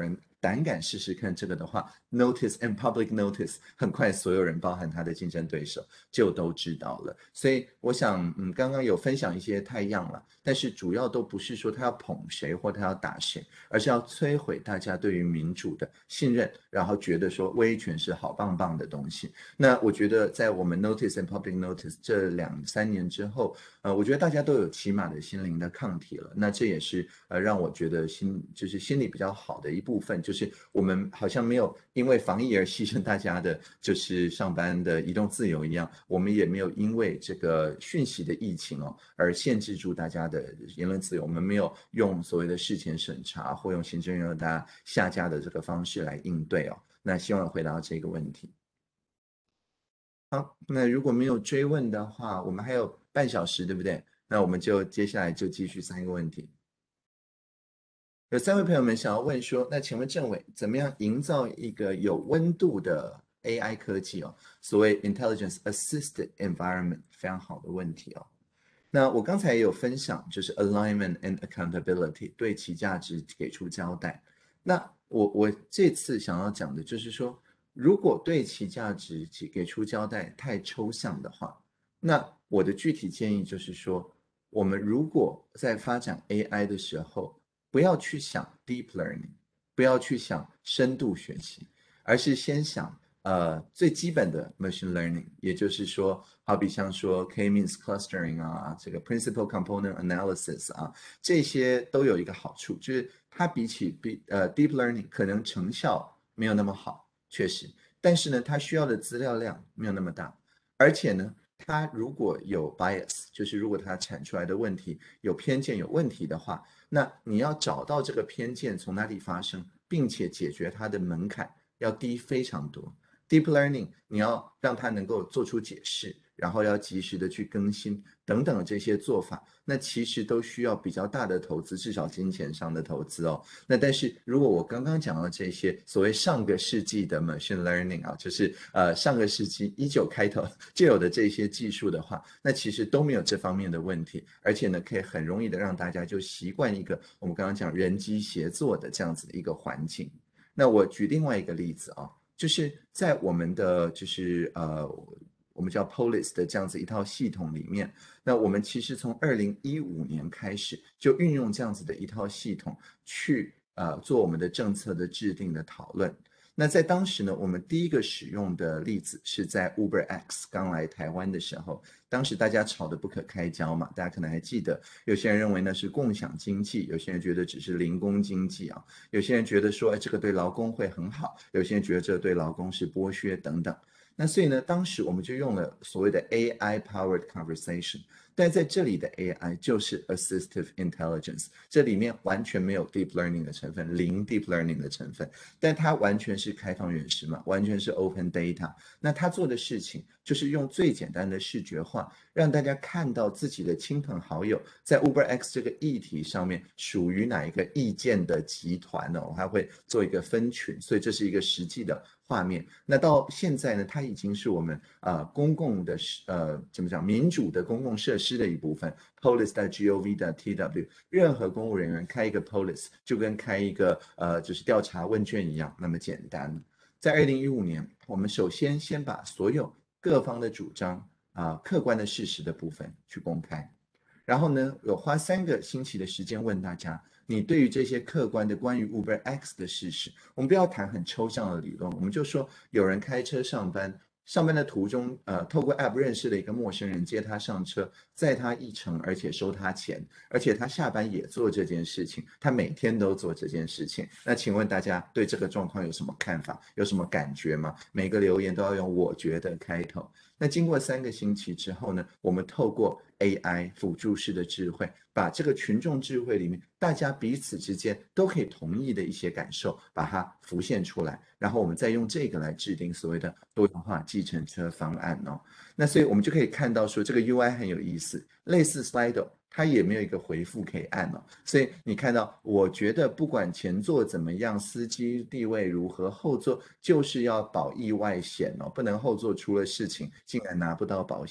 Speaker 4: 胆敢试试看这个的话 ，notice and public notice， 很快所有人，包含他的竞争对手，就都知道了。所以我想，嗯，刚刚有分享一些太阳了，但是主要都不是说他要捧谁或他要打谁，而是要摧毁大家对于民主的信任，然后觉得说威权是好棒棒的东西。那我觉得在我们 notice and public notice 这两三年之后，呃，我觉得大家都有起码的心灵的抗体了。那这也是呃让我觉得心就是心里比较好的一部分，就是我们好像没有因为防疫而牺牲大家的就是上班的移动自由一样，我们也没有因为这个讯息的疫情哦而限制住大家的言论自由，我们没有用所谓的事前审查或用行政院让大家下架的这个方式来应对哦。那希望回答到这个问题。好，那如果没有追问的话，我们还有半小时，对不对？那我们就接下来就继续三个问题。有三位朋友们想要问说，那请问政委怎么样营造一个有温度的 A I 科技哦？所谓 Intelligence Assisted Environment， 非常好的问题哦。那我刚才也有分享，就是 Alignment and Accountability， 对其价值给出交代。那我我这次想要讲的就是说，如果对其价值给出交代太抽象的话，那我的具体建议就是说，我们如果在发展 A I 的时候，不要去想 deep learning， 不要去想深度学习，而是先想呃最基本的 machine learning， 也就是说，好比像说 K-means clustering 啊，这个 principal component analysis 啊，这些都有一个好处，就是它比起比呃 deep learning 可能成效没有那么好，确实，但是呢，它需要的资料量没有那么大，而且呢，它如果有 bias， 就是如果它产出来的问题有偏见、有问题的话，那你要找到这个偏见从哪里发生，并且解决它的门槛要低非常多。Deep learning 你要让它能够做出解释，然后要及时的去更新等等这些做法，那其实都需要比较大的投资，至少金钱上的投资哦。那但是如果我刚刚讲到这些所谓上个世纪的 machine learning 啊，就是呃上个世纪一九开头就有的这些技术的话，那其实都没有这方面的问题，而且呢可以很容易的让大家就习惯一个我们刚刚讲人机协作的这样子的一个环境。那我举另外一个例子啊。就是在我们的就是呃，我们叫 Polis 的这样子一套系统里面，那我们其实从二零一五年开始就运用这样子的一套系统去呃做我们的政策的制定的讨论。那在当时呢，我们第一个使用的例子是在 UberX 刚来台湾的时候，当时大家吵得不可开交嘛，大家可能还记得，有些人认为那是共享经济，有些人觉得只是零工经济啊，有些人觉得说，哎，这个对劳工会很好，有些人觉得这对劳工是剥削等等。那所以呢，当时我们就用了所谓的 A I-powered conversation， 但在这里的 A I 就是 assistive intelligence， 这里面完全没有 deep learning 的成分，零 deep learning 的成分，但它完全是开放原始码，完全是 open data。那它做的事情就是用最简单的视觉化，让大家看到自己的亲朋好友在 UberX 这个议题上面属于哪一个意见的集团呢？我还会做一个分群，所以这是一个实际的画面。那到现在呢，它已经是我们呃公共的呃怎么讲民主的公共设施的一部分 ，polis 的 gov 的 tw， 任何公务人员开一个 polis 就跟开一个呃就是调查问卷一样那么简单。在二零一五年，我们首先先把所有各方的主张啊、呃、客观的事实的部分去公开，然后呢，有花三个星期的时间问大家。你对于这些客观的关于 UberX 的事实，我们不要谈很抽象的理论，我们就说有人开车上班，上班的途中，呃，透过 App 认识了一个陌生人，接他上车，载他一程，而且收他钱，而且他下班也做这件事情，他每天都做这件事情。那请问大家对这个状况有什么看法？有什么感觉吗？每个留言都要用我觉得开头。那经过三个星期之后呢，我们透过 A I 辅助式的智慧，把这个群众智慧里面大家彼此之间都可以同意的一些感受，把它浮现出来，然后我们再用这个来制定所谓的多元化计程车方案哦。那所以我们就可以看到说这个 U I 很有意思，类似 Slido， 它也没有一个回复可以按哦。所以你看到，我觉得不管前座怎么样，司机地位如何，后座就是要保意外险哦，不能后座出了事情竟然拿不到保险。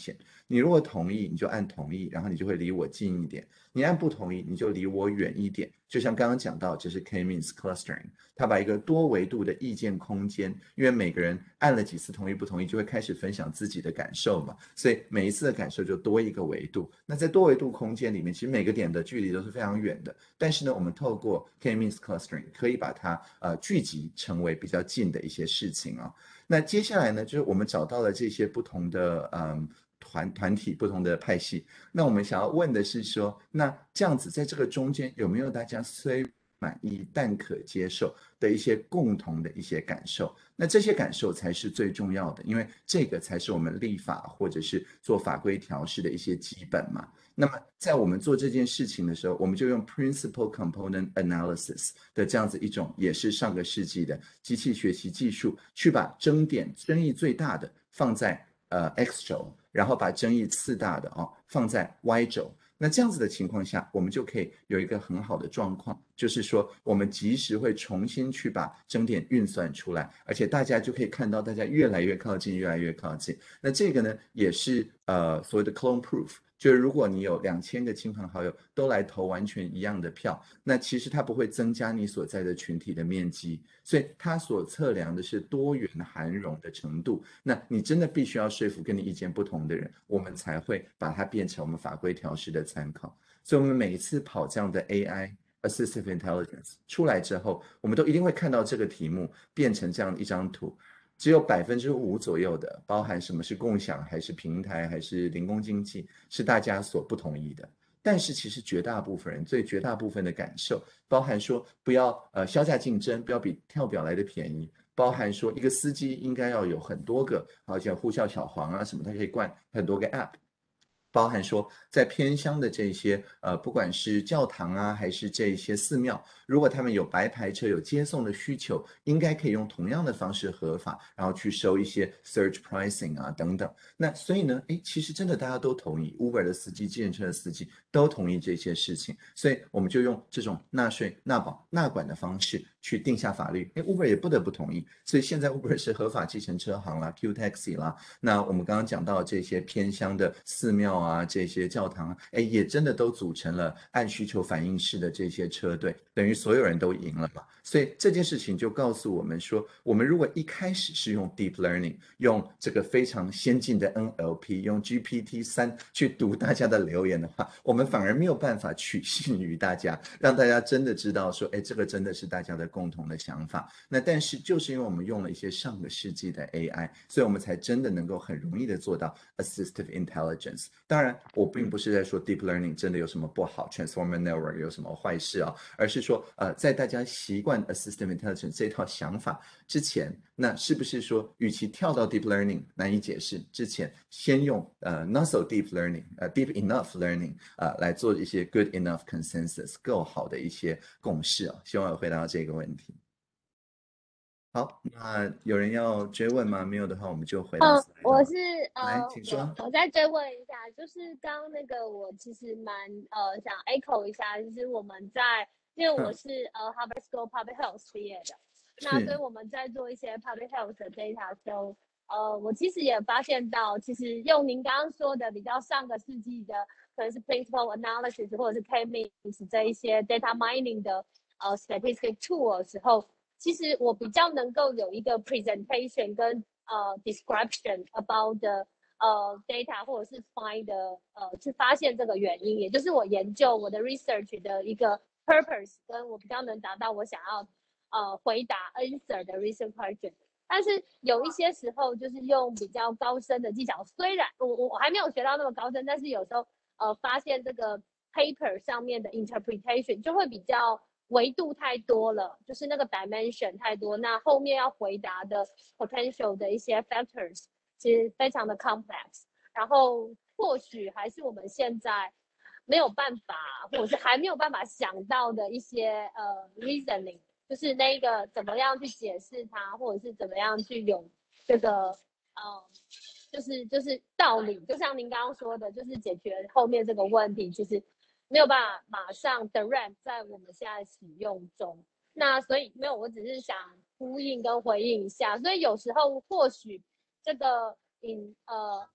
Speaker 4: 你如果同意，你就按同意，然后你就会离我近一点；你按不同意，你就离我远一点。就像刚刚讲到，这是 K-means clustering， 它把一个多维度的意见空间，因为每个人按了几次同意不同意，就会开始分享自己的感受嘛，所以每一次的感受就多一个维度。那在多维度空间里面，其实每个点的距离都是非常远的，但是呢，我们透过 K-means clustering 可以把它呃聚集成为比较近的一些事情啊。那接下来呢，就是我们找到了这些不同的嗯团团体、不同的派系。那我们想要问的是说，那这样子在这个中间有没有大家虽满意但可接受的一些共同的一些感受？那这些感受才是最重要的，因为这个才是我们立法或者是做法规调试的一些基本嘛。那么在我们做这件事情的时候，我们就用 Principal Component Analysis 的这样子一种也是上个世纪的机器学习技术，去把争点争议最大的放在呃 X 轴，然后把争议次大的哦放在 Y 轴。那这样子的情况下，我们就可以有一个很好的状况，就是说我们及时会重新去把争点运算出来，而且大家就可以看到大家越来越靠近，越来越靠近。那这个呢，也是呃所谓的 clone proof。就是如果你有两千个亲朋好友都来投完全一样的票，那其实它不会增加你所在的群体的面积，所以它所测量的是多元涵容的程度。那你真的必须要说服跟你意见不同的人，我们才会把它变成我们法规调试的参考。所以我们每一次跑这样的 A I Assistive Intelligence 出来之后，我们都一定会看到这个题目变成这样一张图。只有百分之五左右的，包含什么是共享，还是平台，还是零工经济，是大家所不同意的。但是其实绝大部分人，最绝大部分的感受，包含说不要呃销价竞争，不要比跳表来的便宜，包含说一个司机应该要有很多个，好像呼啸小黄啊什么，它可以灌很多个 app。包含说，在偏乡的这些呃，不管是教堂啊，还是这些寺庙，如果他们有白牌车、有接送的需求，应该可以用同样的方式合法，然后去收一些 surge pricing 啊等等。那所以呢，诶，其实真的大家都同意 ，Uber 的司机、计程车的司机都同意这些事情，所以我们就用这种纳税、纳保、纳管的方式去定下法律。诶 Uber 也不得不同意，所以现在 Uber 是合法计程车行啦 ，Q Taxi 啦。那我们刚刚讲到这些偏乡的寺庙啊，这些教堂啊，哎，也真的都组成了按需求反应式的这些车队，等于所有人都赢了嘛。所以这件事情就告诉我们说，我们如果一开始是用 deep learning，用这个非常先进的 N L P，用 G P T 三去读大家的留言的话，我们反而没有办法取信于大家，让大家真的知道说，哎，这个真的是大家的共同的想法。那但是就是因为我们用了一些上个世纪的 A I，所以我们才真的能够很容易的做到 assistive intelligence。当然，我并不是在说 deep learning 真的有什么不好 ，transformer network 有什么坏事啊，而是说，呃，在大家习惯 assistive intelligence 这套想法之前，那是不是说，与其跳到 deep learning 难以解释之前，先用呃 not so deep learning，呃 deep enough learning，呃来做一些 good enough consensus 够好的一些共识啊？希望有回答到这个问题。好，那有人要追问吗？没有的话，我们就回到
Speaker 1: 嗯，
Speaker 4: slide
Speaker 1: 我是
Speaker 4: 来，
Speaker 1: 呃，
Speaker 4: 请说。
Speaker 1: 我我再追问一下，就是刚刚那个，我其实蛮呃想 echo 一下，就是我们在，因为我
Speaker 4: 嗯，
Speaker 1: 是呃 Harvard School Public Health 毕业的，那所以
Speaker 4: 是，
Speaker 1: 我们在做一些 public health 的 data 的时候，呃，我其实也发现到，其实用您刚刚说的比较上个世纪的，可能是 principal analysis 或者是 K-means 这一些 data mining 的呃 statistic tool 的时候，其实我比较能够有一个 presentation 跟呃 description about the 呃 data 或者是 find 的呃去发现这个原因，也就是我研究我的 research 的一个 purpose， 跟我比较能达到我想要呃回答 answer 的 research question。但是有一些时候就是用比较高深的技巧，虽然我我我还没有学到那么高深，但是有时候呃发现这个 paper 上面的 interpretation 就会比较维度太多了，就是那个 dimension 太多，那后面要回答的 potential 的一些 factors 其实非常的 complex， 然后或许还是我们现在没有办法，或者是还没有办法想到的一些呃 reasoning， 就是那个怎么样去解释它，或者是怎么样去有这个呃，就是就是道理，就像您刚刚说的，就是解决后面这个问题，其实没有办法马上 direct 在我们现在使用中。那所以没有，我只是想呼应跟回应一下。所以有时候或许这个引呃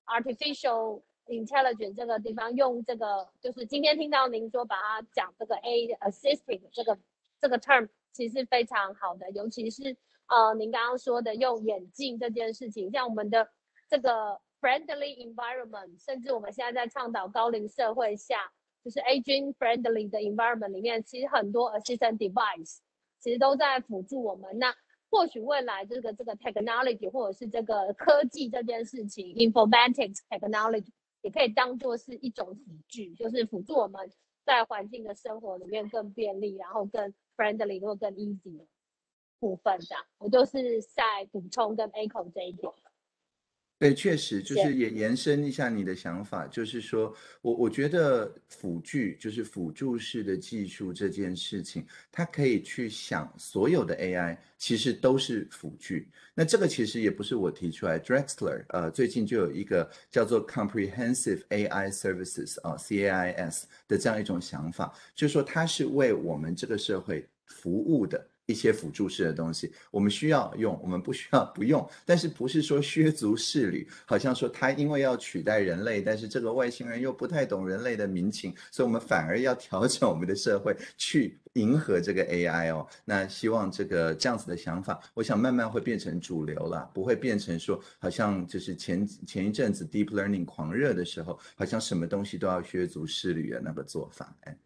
Speaker 1: artificial intelligence 这个地方，用这个就是今天听到您说把它讲这个 A assisting 这个这个 term 其实非常好的，尤其是呃您刚刚说的用眼镜这件事情，像我们的这个 friendly environment， 甚至我们现在在倡导高龄社会下，就是 aging friendly 的 environment 里面，其实很多 assistant device 其实都在辅助我们。那或许未来这个这个 technology 或者是这个科技这件事情 informatics technology 也可以当作是一种辅具，就是辅助我们在环境的生活里面更便利，然后更 friendly 或更 easy 的部分这样。我就是在补充跟 echo 这一点。
Speaker 4: 对，确实就是也延伸一下你的想法，就是说我我觉得辅具就是辅助式的技术这件事情，它可以去想所有的 A I 其实都是辅具。那这个其实也不是我提出来 ，Drexler 呃最近就有一个叫做 Comprehensive A I Services 啊、呃、C A I S 的这样一种想法，就是说它是为我们这个社会服务的。一些辅助式的东西，我们需要用，我们不需要不用，但是不是说削足适履，好像说他因为要取代人类，但是这个外星人又不太懂人类的民情，所以我们反而要调整我们的社会去迎合这个 A I 哦。那希望这个这样子的想法，我想慢慢会变成主流了，不会变成说好像就是前前一阵子 deep learning 狂热的时候，好像什么东西都要削足适履的那个做法，哎。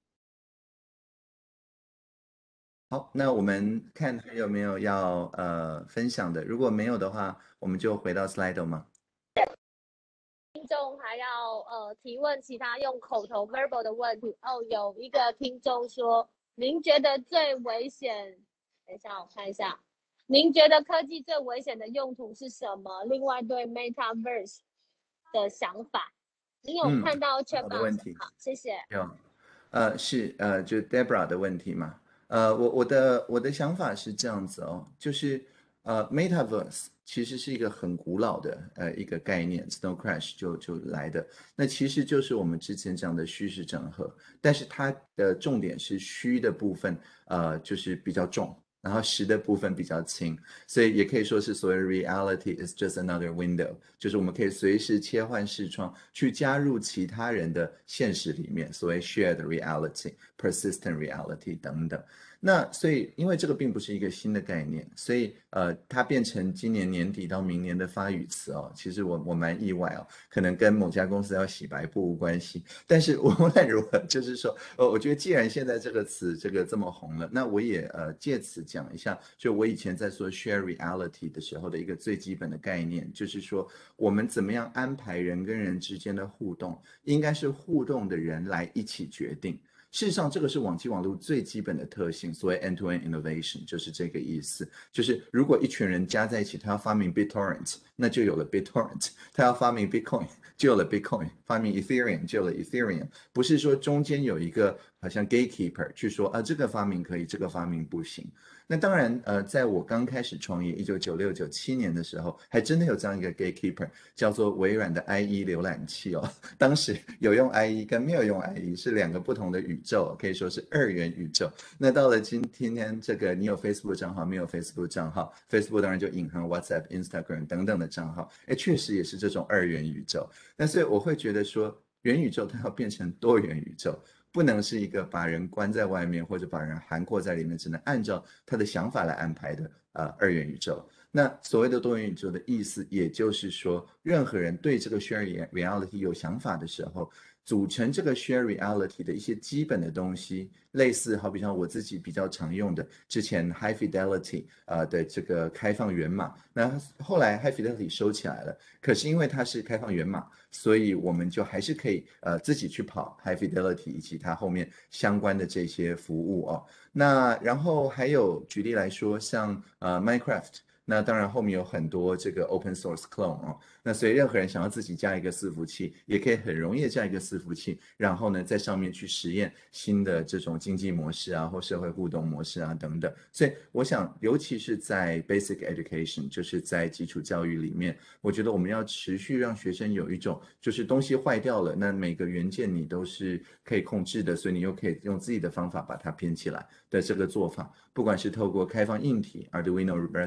Speaker 4: 好，那我们看还有没有要呃分享的，如果没有的话，我们就回到 Slido 嘛。
Speaker 1: 听众还要呃提问其他用口头 verbal 的问题哦。有一个听众说，您觉得最危险？等一下我看一下，您觉得科技最危险的用途是什么？另外对 Metaverse 的想法，你有看到 Chatbox？、嗯、好的问题，好，谢谢。
Speaker 4: 有，呃是呃就 Debra 的问题嘛。呃，我我的我的想法是这样子哦，就是呃，Metaverse 其实是一个很古老的呃一个概念 ，Snow Crash 就就来的，那其实就是我们之前讲的虚实整合，但是它的重点是虚的部分，呃，就是比较重，然后实的部分比较轻，所以也可以说是所谓 reality is just another window， 就是我们可以随时切换视窗去加入其他人的现实里面，所谓 shared reality、persistent reality 等等。那所以，因为这个并不是一个新的概念，所以呃，它变成今年年底到明年的发语词哦。其实我我蛮意外哦，可能跟某家公司要洗白不无关系。但是无论如何，就是说，呃，我觉得既然现在这个词这个这么红了，那我也呃借此讲一下，就我以前在说 share reality 的时候的一个最基本的概念，就是说我们怎么样安排人跟人之间的互动，应该是互动的人来一起决定。事实上，这个是网际网络最基本的特性，所谓 end-to-end innovation 就是这个意思。就是如果一群人加在一起，他要发明 BitTorrent， 那就有了 BitTorrent； 他要发明 Bitcoin， 就有了 Bitcoin； 发明 Ethereum 就有了 Ethereum。不是说中间有一个好像 gatekeeper 去说啊，这个发明可以，这个发明不行。那当然，呃，在我刚开始创业一九九六、九七年的时候，还真的有这样一个 gatekeeper， 叫做微软的 I E 浏览器哦。当时有用 I E 跟没有用 I E 是两个不同的宇宙，可以说是二元宇宙。那到了今天，这个你有 Facebook 账号，没有 Facebook 账号 ，Facebook 当然就隐含 WhatsApp、Instagram 等等的账号，哎，确实也是这种二元宇宙。那所以我会觉得说，元宇宙它要变成多元宇宙。不能是一个把人关在外面或者把人涵括在里面，只能按照他的想法来安排的呃二元宇宙。那所谓的多元宇宙的意思，也就是说，任何人对这个 share reality 有想法的时候，组成这个 share reality 的一些基本的东西，类似好比像我自己比较常用的，之前 High Fidelity 呃的这个开放源码，那后来 High Fidelity 收起来了，可是因为它是开放源码，所以我们就还是可以呃自己去跑 High Fidelity 以及它后面相关的这些服务哦。那然后还有举例来说，像呃 Minecraft。那当然后面有很多这个 open source clone 哦，那所以任何人想要自己加一个伺服器，也可以很容易加一个伺服器，然后呢在上面去实验新的这种经济模式啊，或社会互动模式啊等等。所以我想，尤其是在 basic education， 就是在基础教育里面，我觉得我们要持续让学生有一种，就是东西坏掉了，那每个元件你都是可以控制的，所以你又可以用自己的方法把它编起来的这个做法，不管是透过开放硬体 Arduino、Raspberry Pi。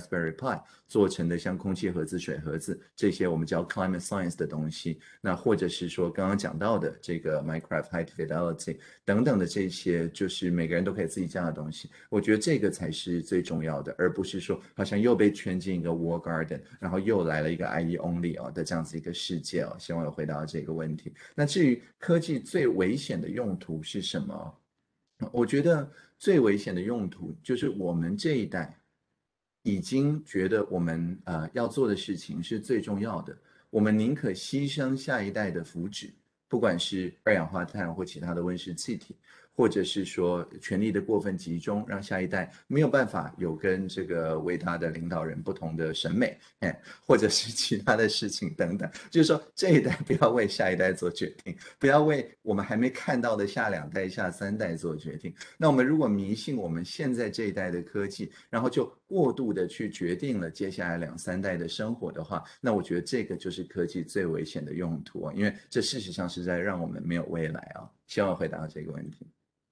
Speaker 4: supply 做成的像空气盒子、水盒子这些我们叫 climate science 的东西，那或者是说刚刚讲到的这个 Minecraft High Fidelity 等等的这些，就是每个人都可以自己加的东西，我觉得这个才是最重要的，而不是说好像又被圈进一个 wall garden， 然后又来了一个 I E only 哦的这样子一个世界哦。希望有回答到这个问题。那至于科技最危险的用途是什么？我觉得最危险的用途就是我们这一代已经觉得我们呃要做的事情是最重要的，我们宁可牺牲下一代的福祉，不管是二氧化碳或其他的温室气体，或者是说权力的过分集中，让下一代没有办法有跟这个伟大的领导人不同的审美，哎，或者是其他的事情等等，就是说这一代不要为下一代做决定，不要为我们还没看到的下两代、下三代做决定。那我们如果迷信我们现在这一代的科技，然后就过度的去决定了接下来两三代的生活的话，那我觉得这个就是科技最危险的用途啊，因为这事实上是在让我们没有未来啊。希望回答到这个问题。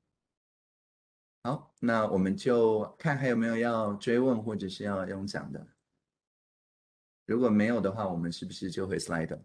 Speaker 4: 好，那我们就看还有没有要追问或者是要用讲的。如果没有的话，我们是不是就会 slide？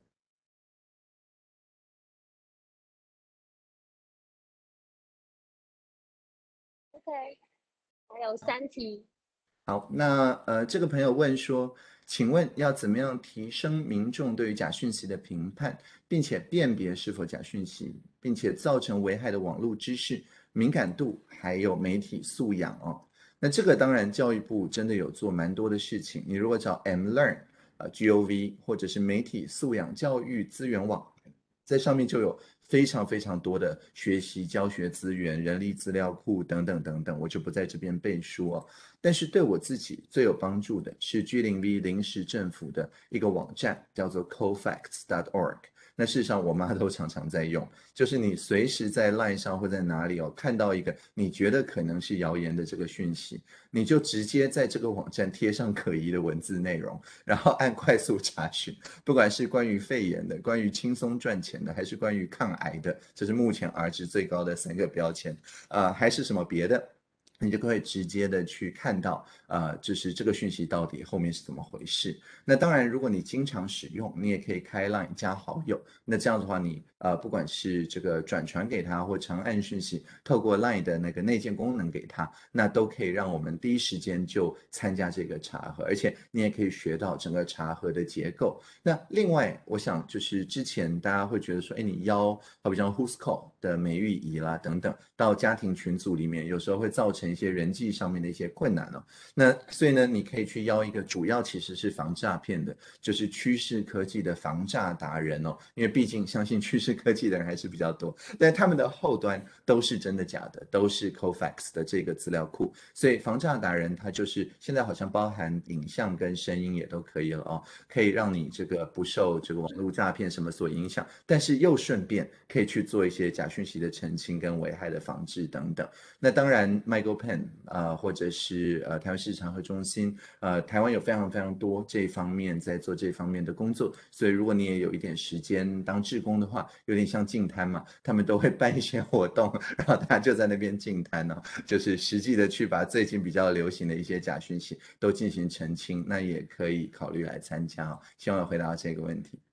Speaker 1: OK， 还有三题。
Speaker 4: 好，那呃，这个朋友问说，请问要怎么样提升民众对于假讯息的评判，并且辨别是否假讯息，并且造成危害的网络知识敏感度，还有媒体素养哦？那这个当然教育部真的有做蛮多的事情。你如果找 mLearn 啊 Gov 或者是媒体素养教育资源网，在上面就有非常非常多的学习教学资源、人力资料库等等等等，我就不在这边背书哦。但是对我自己最有帮助的是 G 零 V 临时政府的一个网站，叫做 cofacts dot org。那事实上我妈都常常在用，就是你随时在 LINE 上或在哪里哦，看到一个你觉得可能是谣言的这个讯息，你就直接在这个网站贴上可疑的文字内容，然后按快速查询，不管是关于肺炎的、关于轻松赚钱的，还是关于抗癌的，这是目前 R 值最高的三个标签，呃，还是什么别的。你就可以直接的去看到，呃，就是这个讯息到底后面是怎么回事。那当然，如果你经常使用，你也可以开 LINE 加好友。那这样的话你，你呃，不管是这个转传给他，或长按讯息，透过 LINE 的那个内建功能给他，那都可以让我们第一时间就参加这个查核，而且你也可以学到整个查核的结构。那另外，我想就是之前大家会觉得说，哎，你邀好比像 Who's Call 的美玉姨啦等等，到家庭群组里面，有时候会造成一些人际上面的一些困难哦。那所以呢，你可以去邀一个主要其实是防诈骗的，就是趋势科技的防诈达人哦。因为毕竟相信趋势科技的人还是比较多，但他们的后端都是真的假的，都是 Cofacts 的这个资料库。所以防诈达人他就是现在好像包含影像跟声音也都可以了哦，可以让你这个不受这个网络诈骗什么所影响，但是又顺便可以去做一些假讯息的澄清跟危害的防治等等。那当然 MyGoPen 呃或者是呃台湾市场和中心呃台湾有非常非常多这一方面在做这方面的工作，所以如果你也有一点时间当志工的话，有点像净滩嘛，他们都会办一些活动，然后大家就在那边净滩呢，就是实际的去把最近比较流行的一些假讯息都进行澄清，那也可以考虑来参加哦。希望有回答到这个问题。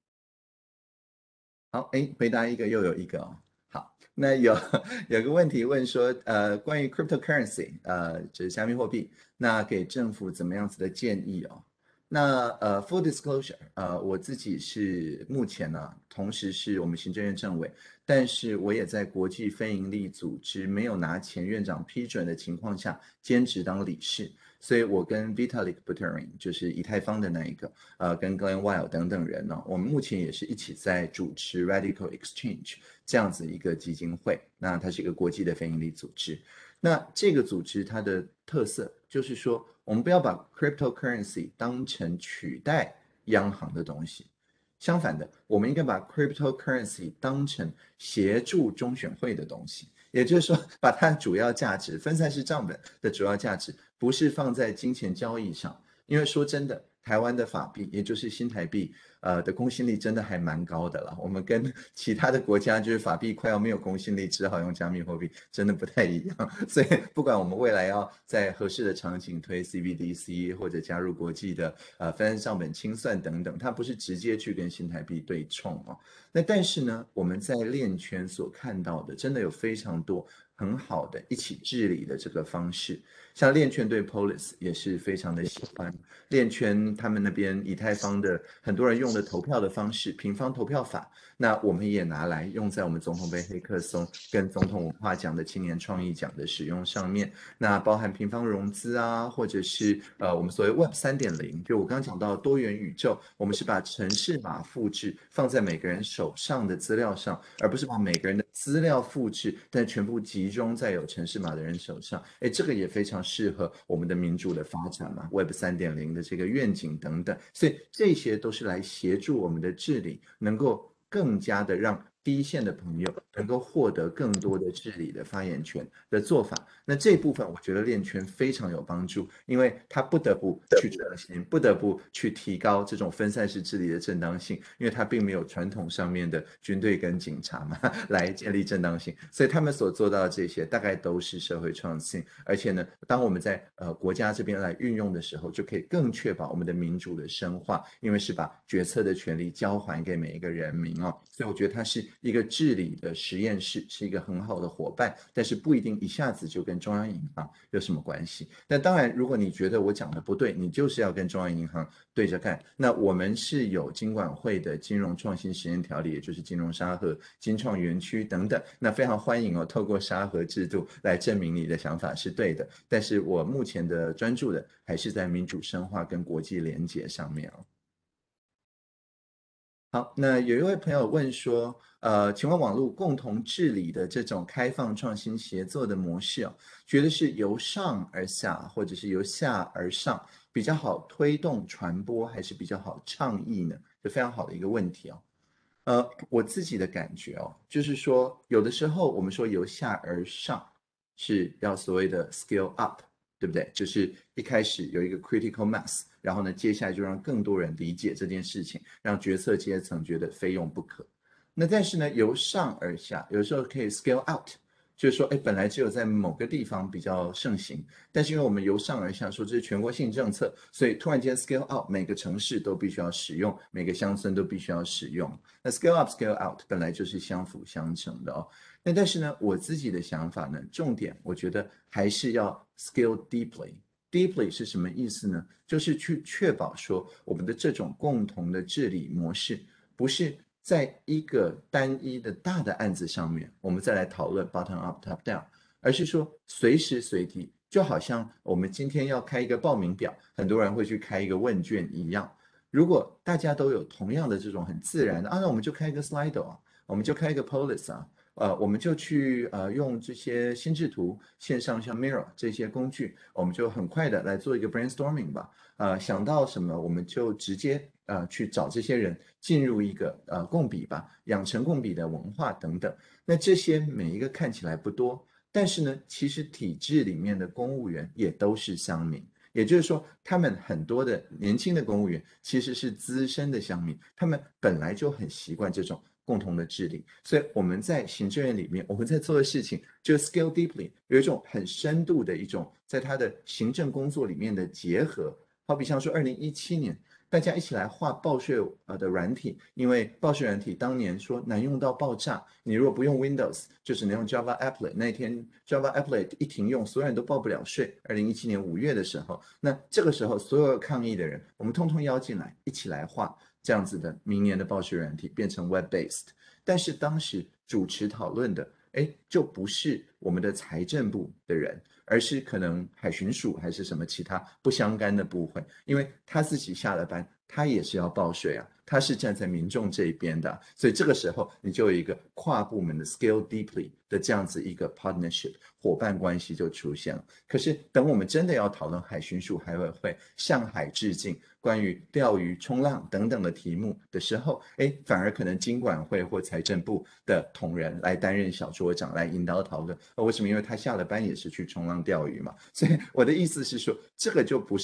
Speaker 4: 好，哎，回答一个又有一个哦。好，那有有个问题问说，呃，关于 cryptocurrency， 呃，就是加密货币，那给政府怎么样子的建议哦？那呃 ，full disclosure， 呃，我自己是目前呢、啊，同时是我们行政院政委，但是我也在国际非营利组织没有拿前院长批准的情况下兼职当理事，所以我跟 Vitalik Buterin 就是以太坊的那一个，呃，跟 Glenn Wild 等等人呢、哦，我们目前也是一起在主持 Radical Exchange 这样子一个基金会，那它是一个国际的非营利组织。那这个组织它的特色就是说，我们不要把 cryptocurrency 当成取代央行的东西，相反的，我们应该把 cryptocurrency 当成协助中选会的东西。也就是说，把它的主要价值，分散式账本的主要价值，不是放在金钱交易上。因为说真的，台湾的法币，也就是新台币， 呃的公信力真的还蛮高的了。我们跟其他的国家就是法币快要没有公信力，只好用加密货币，真的不太一样。所以不管我们未来要在合适的场景推 C B D C 或者加入国际的呃分散账本清算等等，它不是直接去跟新台币对冲哦。那但是呢，我们在链圈所看到的，真的有非常多很好的一起治理的这个方式。像链圈对 Polis 也是非常的喜欢，链圈他们那边以太坊的很多人用的投票的方式，平方投票法，那我们也拿来用在我们总统杯黑客松跟总统文化奖的青年创意奖的使用上面。那包含平方融资啊，或者是呃我们所谓 Web 三点零，就我刚刚讲到多元宇宙，我们是把程式码复制放在每个人手上的资料上，而不是把每个人的资料复制，但全部集中在有程式码的人手上。哎，这个也非常适合我们的民主的发展嘛 ，Web 三点零的这个愿景等等，所以这些都是来协助我们的治理能够更加的让第一线的朋友能够获得更多的治理的发言权的做法。那这部分我觉得链圈非常有帮助，因为它不得不去创新，不得不去提高这种分散式治理的正当性，因为它并没有传统上面的军队跟警察嘛来建立正当性，所以他们所做到的这些大概都是社会创新。而且呢，当我们在呃国家这边来运用的时候，就可以更确保我们的民主的深化，因为是把决策的权利交还给每一个人民哦。所以我觉得它是一个治理的实验室，是一个很好的伙伴，但是不一定一下子就跟中央银行有什么关系。但当然，如果你觉得我讲的不对，你就是要跟中央银行对着干。那我们是有金管会的金融创新实验条例，也就是金融沙盒、金创园区等等，那非常欢迎哦，透过沙盒制度来证明你的想法是对的。但是我目前的专注的还是在民主深化跟国际连结上面哦。好，那有一位朋友问说，呃，请问网络共同治理的这种开放创新协作的模式哦，觉得是由上而下，或者是由下而上比较好推动传播，还是比较好倡议呢？这非常好的一个问题哦。呃，我自己的感觉哦，就是说，有的时候我们说由下而上是要所谓的 scale up，对不对？就是一开始有一个 critical mass，然后呢，接下来就让更多人理解这件事情，让决策阶层觉得非用不可。那但是呢，由上而下，有时候可以 scale out，就是说，哎，本来只有在某个地方比较盛行，但是因为我们由上而下说这是全国性政策，所以突然间 scale out，每个城市都必须要使用，每个乡村都必须要使用。那 scale up scale out 本来就是相辅相成的哦。那但是呢，我自己的想法呢，重点我觉得还是要 scale deeply。deeply 是什么意思呢？就是去确保说我们的这种共同的治理模式不是在一个单一的大的案子上面，我们再来讨论 bottom up top down，而是说随时随地，就好像我们今天要开一个报名表，很多人会去开一个问卷一样。如果大家都有同样的这种很自然的啊，那我们就开一个 Slido 啊，我们就开一个 Polis 啊，呃，我们就去呃用这些心智图、线上像 Mirror 这些工具，我们就很快的来做一个 brainstorming 吧。呃，想到什么我们就直接呃去找这些人进入一个呃共笔吧，养成共笔的文化等等。那这些每一个看起来不多，但是呢，其实体制里面的公务员也都是乡民。也就是说，他们很多的年轻的公务员其实是资深的乡民，他们本来就很习惯这种共同的治理，所以我们在行政院里面，我们在做的事情就 scale deeply， 有一种很深度的一种在他的行政工作里面的结合。好比像说，二零一七年大家一起来画报税呃的软体，因为报税软体当年说难用到爆炸，你如果不用 Windows， 就只能用 Java Applet。那一天 Java Applet 一停用，所有人都报不了税。二零一七年五月的时候，那这个时候所有抗议的人，我们通通邀进来，一起来画这样子的明年的报税软体，变成 Web based。但是当时主持讨论的，哎，就不是我们的财政部的人，而是可能海巡署还是什么其他不相干的部会，因为他自己下了班，他也是要报税啊，他是站在民众这一边的，所以这个时候你就有一个跨部门的 scale deeply 的这样子一个 partnership 伙伴关系就出现了。可是等我们真的要讨论海巡署海委会向海致敬，关于钓鱼、冲浪等等的题目的时候，哎，反而可能金管会或财政部的同仁来担任小桌长，来引导讨论。为什么？因为他下了班也是去冲浪钓鱼嘛。所以我的意思是说，这个就不是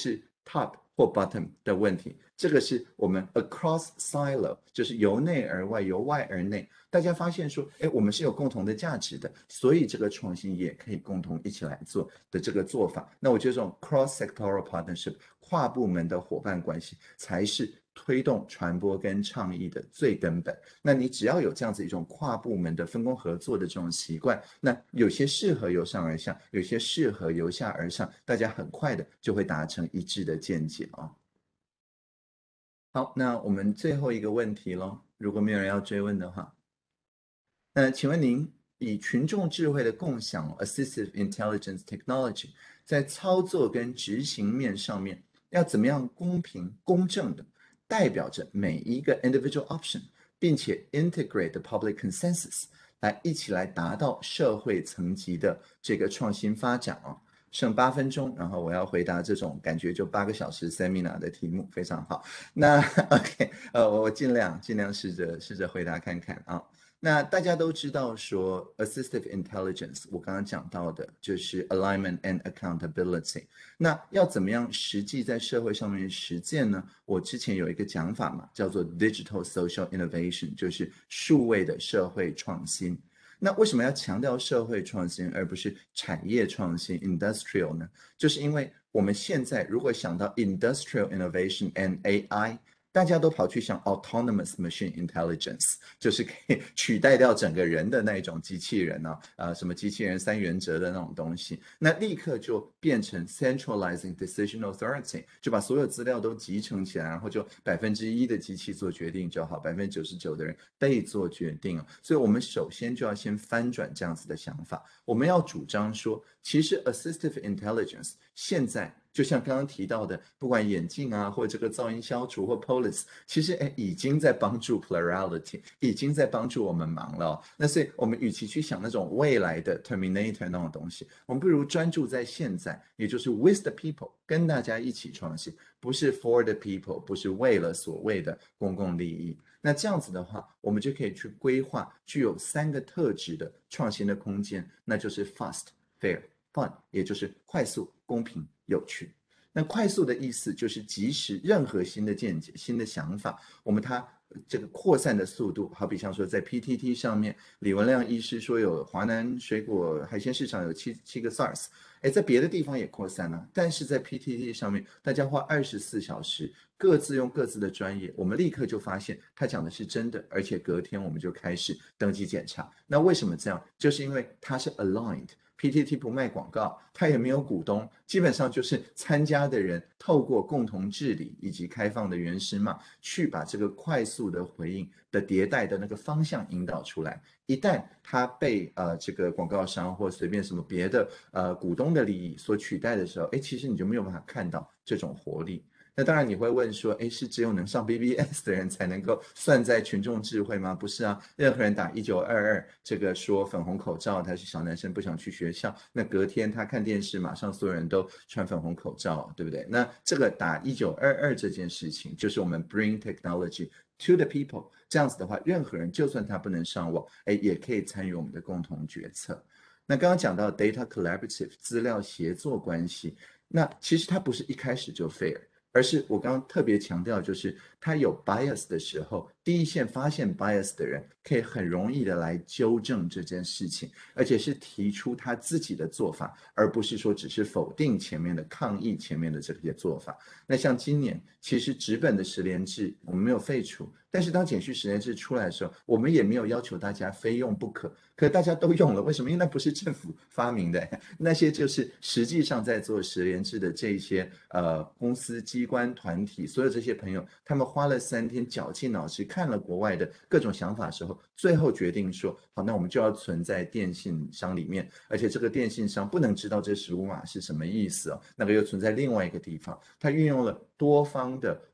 Speaker 4: top 或 bottom 的问题，这个是我们 across silo， 就是由内而外，由外而内。大家发现说，哎，我们是有共同的价值的，所以这个创新也可以共同一起来做的这个做法。那我觉得这种 cross sectoral partnership 跨部门的伙伴关系才是推动传播跟倡议的最根本。那你只要有这样子一种跨部门的分工合作的这种习惯，那有些适合由上而下，有些适合由下而上，大家很快的就会达成一致的见解啊。好，那我们最后一个问题咯，如果没有人要追问的话，那请问您以群众智慧的共享 assistive intelligence technology 在操作跟执行面上面要怎么样公平公正的代表着每一个 individual option， 并且 integrate the public consensus 来一起来达到社会层级的这个创新发展啊。剩八分钟，然后我要回答这种感觉就八个小时 seminar 的题目，非常好。那 OK， 呃，我尽量尽量试着试着回答看看啊。那大家都知道说 assistive intelligence 我刚刚讲到的就是 alignment and accountability， 那要怎么样实际在社会上面实践呢？我之前有一个讲法嘛，叫做 digital social innovation， 就是数位的社会创新。那为什么要强调社会创新而不是产业创新 industrial 呢？就是因为我们现在如果想到 industrial innovation and A I，大家都跑去想 autonomous machine intelligence， 就是可以取代掉整个人的那一种机器人啊，呃，什么机器人三原则的那种东西，那立刻就变成 centralizing decision authority， 就把所有资料都集成起来，然后就百分之一的机器做决定就好，百分之九十九的人被做决定。所以我们首先就要先翻转这样子的想法，我们要主张说，其实 assistive intelligence 现在就像刚刚提到的，不管眼镜啊，或者这个噪音消除或 police， 其实哎已经在帮助 plurality， 已经在帮助我们忙了哦。那所以我们与其去想那种未来的 terminator 那种东西，我们不如专注在现在，也就是 with the people， 跟大家一起创新，不是 for the people， 不是为了所谓的公共利益。那这样子的话，我们就可以去规划具有三个特质的创新的空间，那就是 fast、fair、fun， 也就是快速、公平、有趣。那快速的意思就是即使任何新的见解、新的想法，我们它这个扩散的速度，好比像说在 P T T 上面，李文亮医师说有华南水果海鲜市场有七七个 SARS， 哎，在别的地方也扩散了，但是在 P T T 上面，大家花二十四小时，各自用各自的专业，我们立刻就发现他讲的是真的，而且隔天我们就开始登记检查。那为什么这样？就是因为它是 aligned。P T T 不卖广告，它也没有股东，基本上就是参加的人透过共同治理以及开放的原始码，去把这个快速的回应的迭代的那个方向引导出来。一旦它被呃这个广告商或随便什么别的呃股东的利益所取代的时候，哎，其实你就没有办法看到这种活力。那当然你会问说，哎，是只有能上 B B S 的人才能够算在群众智慧吗？不是啊，任何人打一九二二，这个说粉红口罩，他是小男生不想去学校，那隔天他看电视，马上所有人都穿粉红口罩，对不对？那这个打一九二二这件事情，就是我们 bring technology to the people， 这样子的话，任何人就算他不能上网，哎，也可以参与我们的共同决策。那刚刚讲到 data collaborative 资料协作关系，那其实它不是一开始就 fair。而是我刚刚特别强调，就是他有 bias 的时候，第一线发现 bias 的人可以很容易的来纠正这件事情，而且是提出他自己的做法，而不是说只是否定前面的抗议前面的这些做法。那像今年其实纸本的实联制我们没有废除，但是当简讯实联制出来的时候，我们也没有要求大家非用不可，可大家都用了，为什么？因为那不是政府发明的，那些就是实际上在做实联制的这些呃公司机关团体，所有这些朋友，他们花了三天绞尽脑汁看了国外的各种想法的时候，最后决定说，好，那我们就要存在电信商里面，而且这个电信商不能知道这十五码是什么意思哦，那个又存在另外一个地方，它运用了多方的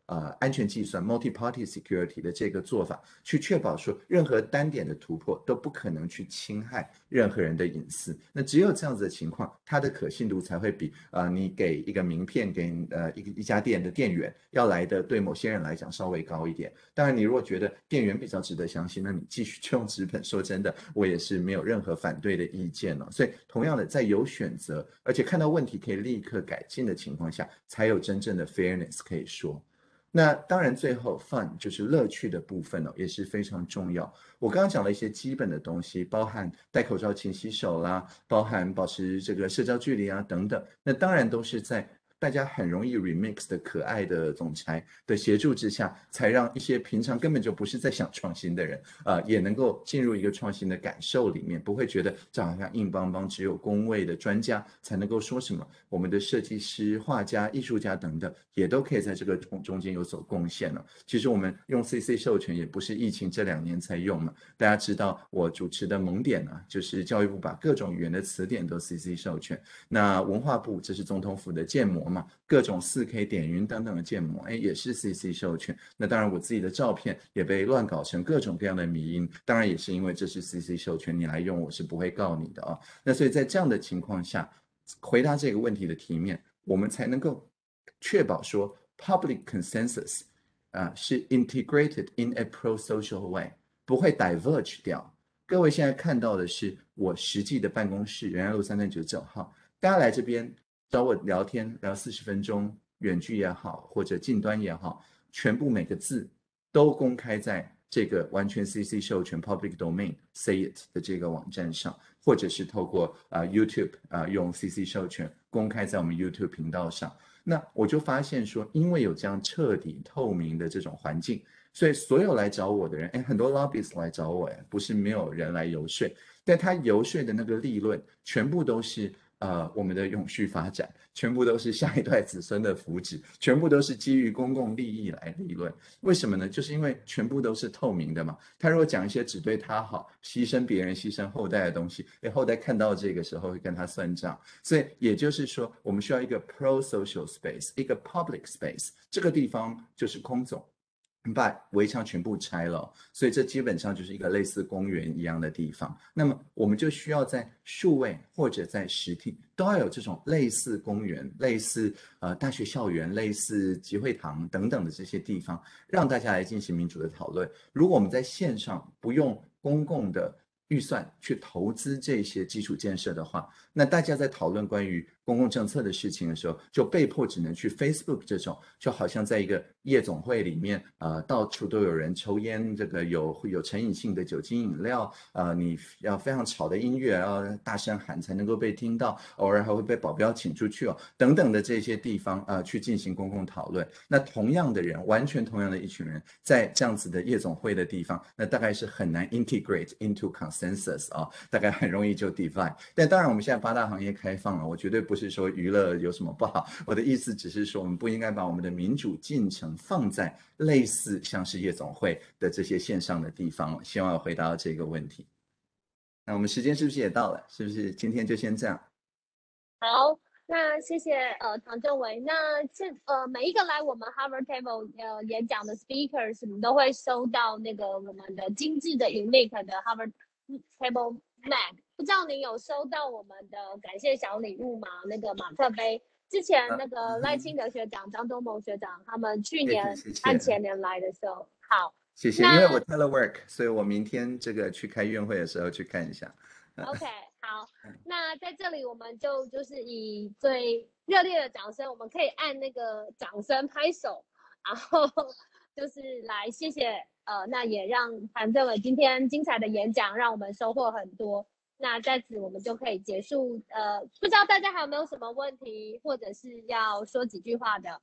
Speaker 4: 呃安全计算 multi-party security 的这个做法，去确保说任何单点的突破都不可能去侵害任何人的隐私。那只有这样子的情况，它的可信度才会比呃你给一个名片给呃一个一家店的店员要来的对某些人来讲稍微高一点。当然，你如果觉得店员比较值得相信，那你继续就用纸本。说真的，我也是没有任何反对的意见了。所以，同样的，在有选择，而且看到问题可以立刻改进的情况下，才有真正的 fairness 可以说。那当然，最后 fun 就是乐趣的部分哦，也是非常重要。我刚刚讲了一些基本的东西，包含戴口罩、勤洗手啦，包含保持这个社交距离啊等等。那当然都是在大家很容易 remix 的可爱的总裁的协助之下，才让一些平常根本就不是在想创新的人，呃，也能够进入一个创新的感受里面，不会觉得这好像硬邦邦，只有工位的专家才能够说什么。我们的设计师、画家、艺术家等等，也都可以在这个中中间有所贡献了。其实我们用 C C 授权也不是疫情这两年才用嘛，大家知道我主持的蒙点啊，就是教育部把各种语言的词典都 C C 授权，那文化部这是总统府的建模嘛，各种 四 K 点云等等的建模，哎，也是 C C 授权。那当然我自己的照片也被乱搞成各种各样的迷因，当然也是因为这是 C C 授权，你来用我是不会告你的啊。那所以在这样的情况下，回答这个问题的题面，我们才能够确保说 public consensus 啊、呃、是 integrated in a pro-social way， 不会 diverge 掉。各位现在看到的是我实际的办公室，仁爱路三段九十九号，大家来这边找我聊天聊四十分钟，远距也好或者近端也好，全部每个字都公开在这个完全 C C 授权 public domain say it 的这个网站上，或者是透过啊、呃、YouTube 啊、呃、用 C C 授权公开在我们 YouTube 频道上。那我就发现说，因为有这样彻底透明的这种环境，所以所有来找我的人，哎，很多 lobbies 来找我，哎，不是没有人来游说，但他游说的那个利润，全部都是呃我们的永续发展，全部都是下一代子孙的福祉，全部都是基于公共利益来利润。为什么呢？就是因为全部都是透明的嘛。他如果讲一些只对他好、牺牲别人、牺牲后代的东西，哎，后代看到这个时候会跟他算账。所以也就是说，我们需要一个 pro-social space， 一个 public space， 这个地方就是空总。把围墙全部拆了，所以这基本上就是一个类似公园一样的地方。那么我们就需要在数位或者在实体都要有这种类似公园、类似呃大学校园、类似集会堂等等的这些地方，让大家来进行民主的讨论。如果我们在线上不用公共的预算去投资这些基础建设的话，那大家在讨论关于公共政策的事情的时候，就被迫只能去 Facebook 这种，就好像在一个夜总会里面，呃，到处都有人抽烟，这个有有成瘾性的酒精饮料，呃，你要非常吵的音乐，要大声喊才能够被听到，偶尔还会被保镖请出去哦，等等的这些地方，呃，去进行公共讨论。那同样的人，完全同样的一群人，在这样子的夜总会的地方，那大概是很难 integrate into consensus 啊、哦，大概很容易就 divide。但当然，我们现在八大行业开放了，我绝对不是说娱乐有什么不好，我的意思只是说，我们不应该把我们的民主进程放在类似像是夜总会的这些线上的地方。希望我回答到这个问题。那我们时间是不是也到了？是不是今天就先这样？
Speaker 1: 好，那谢谢呃唐政委。那这呃每一个来我们 Harvard Table 呃演讲的 speakers， 你都会收到那个我们的精致的 unique 的 Harvard Table Mag。不知道您有收到我们的感谢小礼物吗？那个马克杯。之前那个赖清德学长、张忠谋学长他们去年和前年来的时候，好，
Speaker 4: 谢谢。因为我 telework， 所以我明天这个去开院会的时候去看一下。
Speaker 1: OK， 好，那在这里我们就就是以最热烈的掌声，我们可以按那个掌声拍手，然后就是来谢谢呃，那也让谭政委今天精彩的演讲让我们收获很多。那在此我们就可以结束。呃，不知道大家还有没有什么问题，或者是要说几句话的？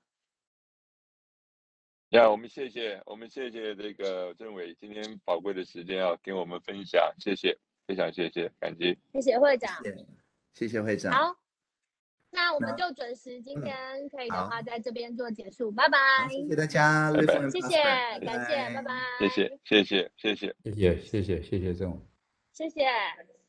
Speaker 2: 呀，我们谢谢，我们谢谢这个政委今天宝贵的时间要跟我们分享，谢谢，非常谢谢，感激。
Speaker 1: 谢谢会长，
Speaker 4: 谢谢，谢谢会长。
Speaker 1: 好，那我们就准时今天可以的话在这边做结束，嗯、拜拜。
Speaker 4: 谢谢大家，
Speaker 2: 拜拜，
Speaker 1: 谢谢，感谢，拜拜。
Speaker 2: 谢谢，谢谢，谢谢，
Speaker 5: 谢谢，谢谢，谢谢政委，
Speaker 1: 谢谢。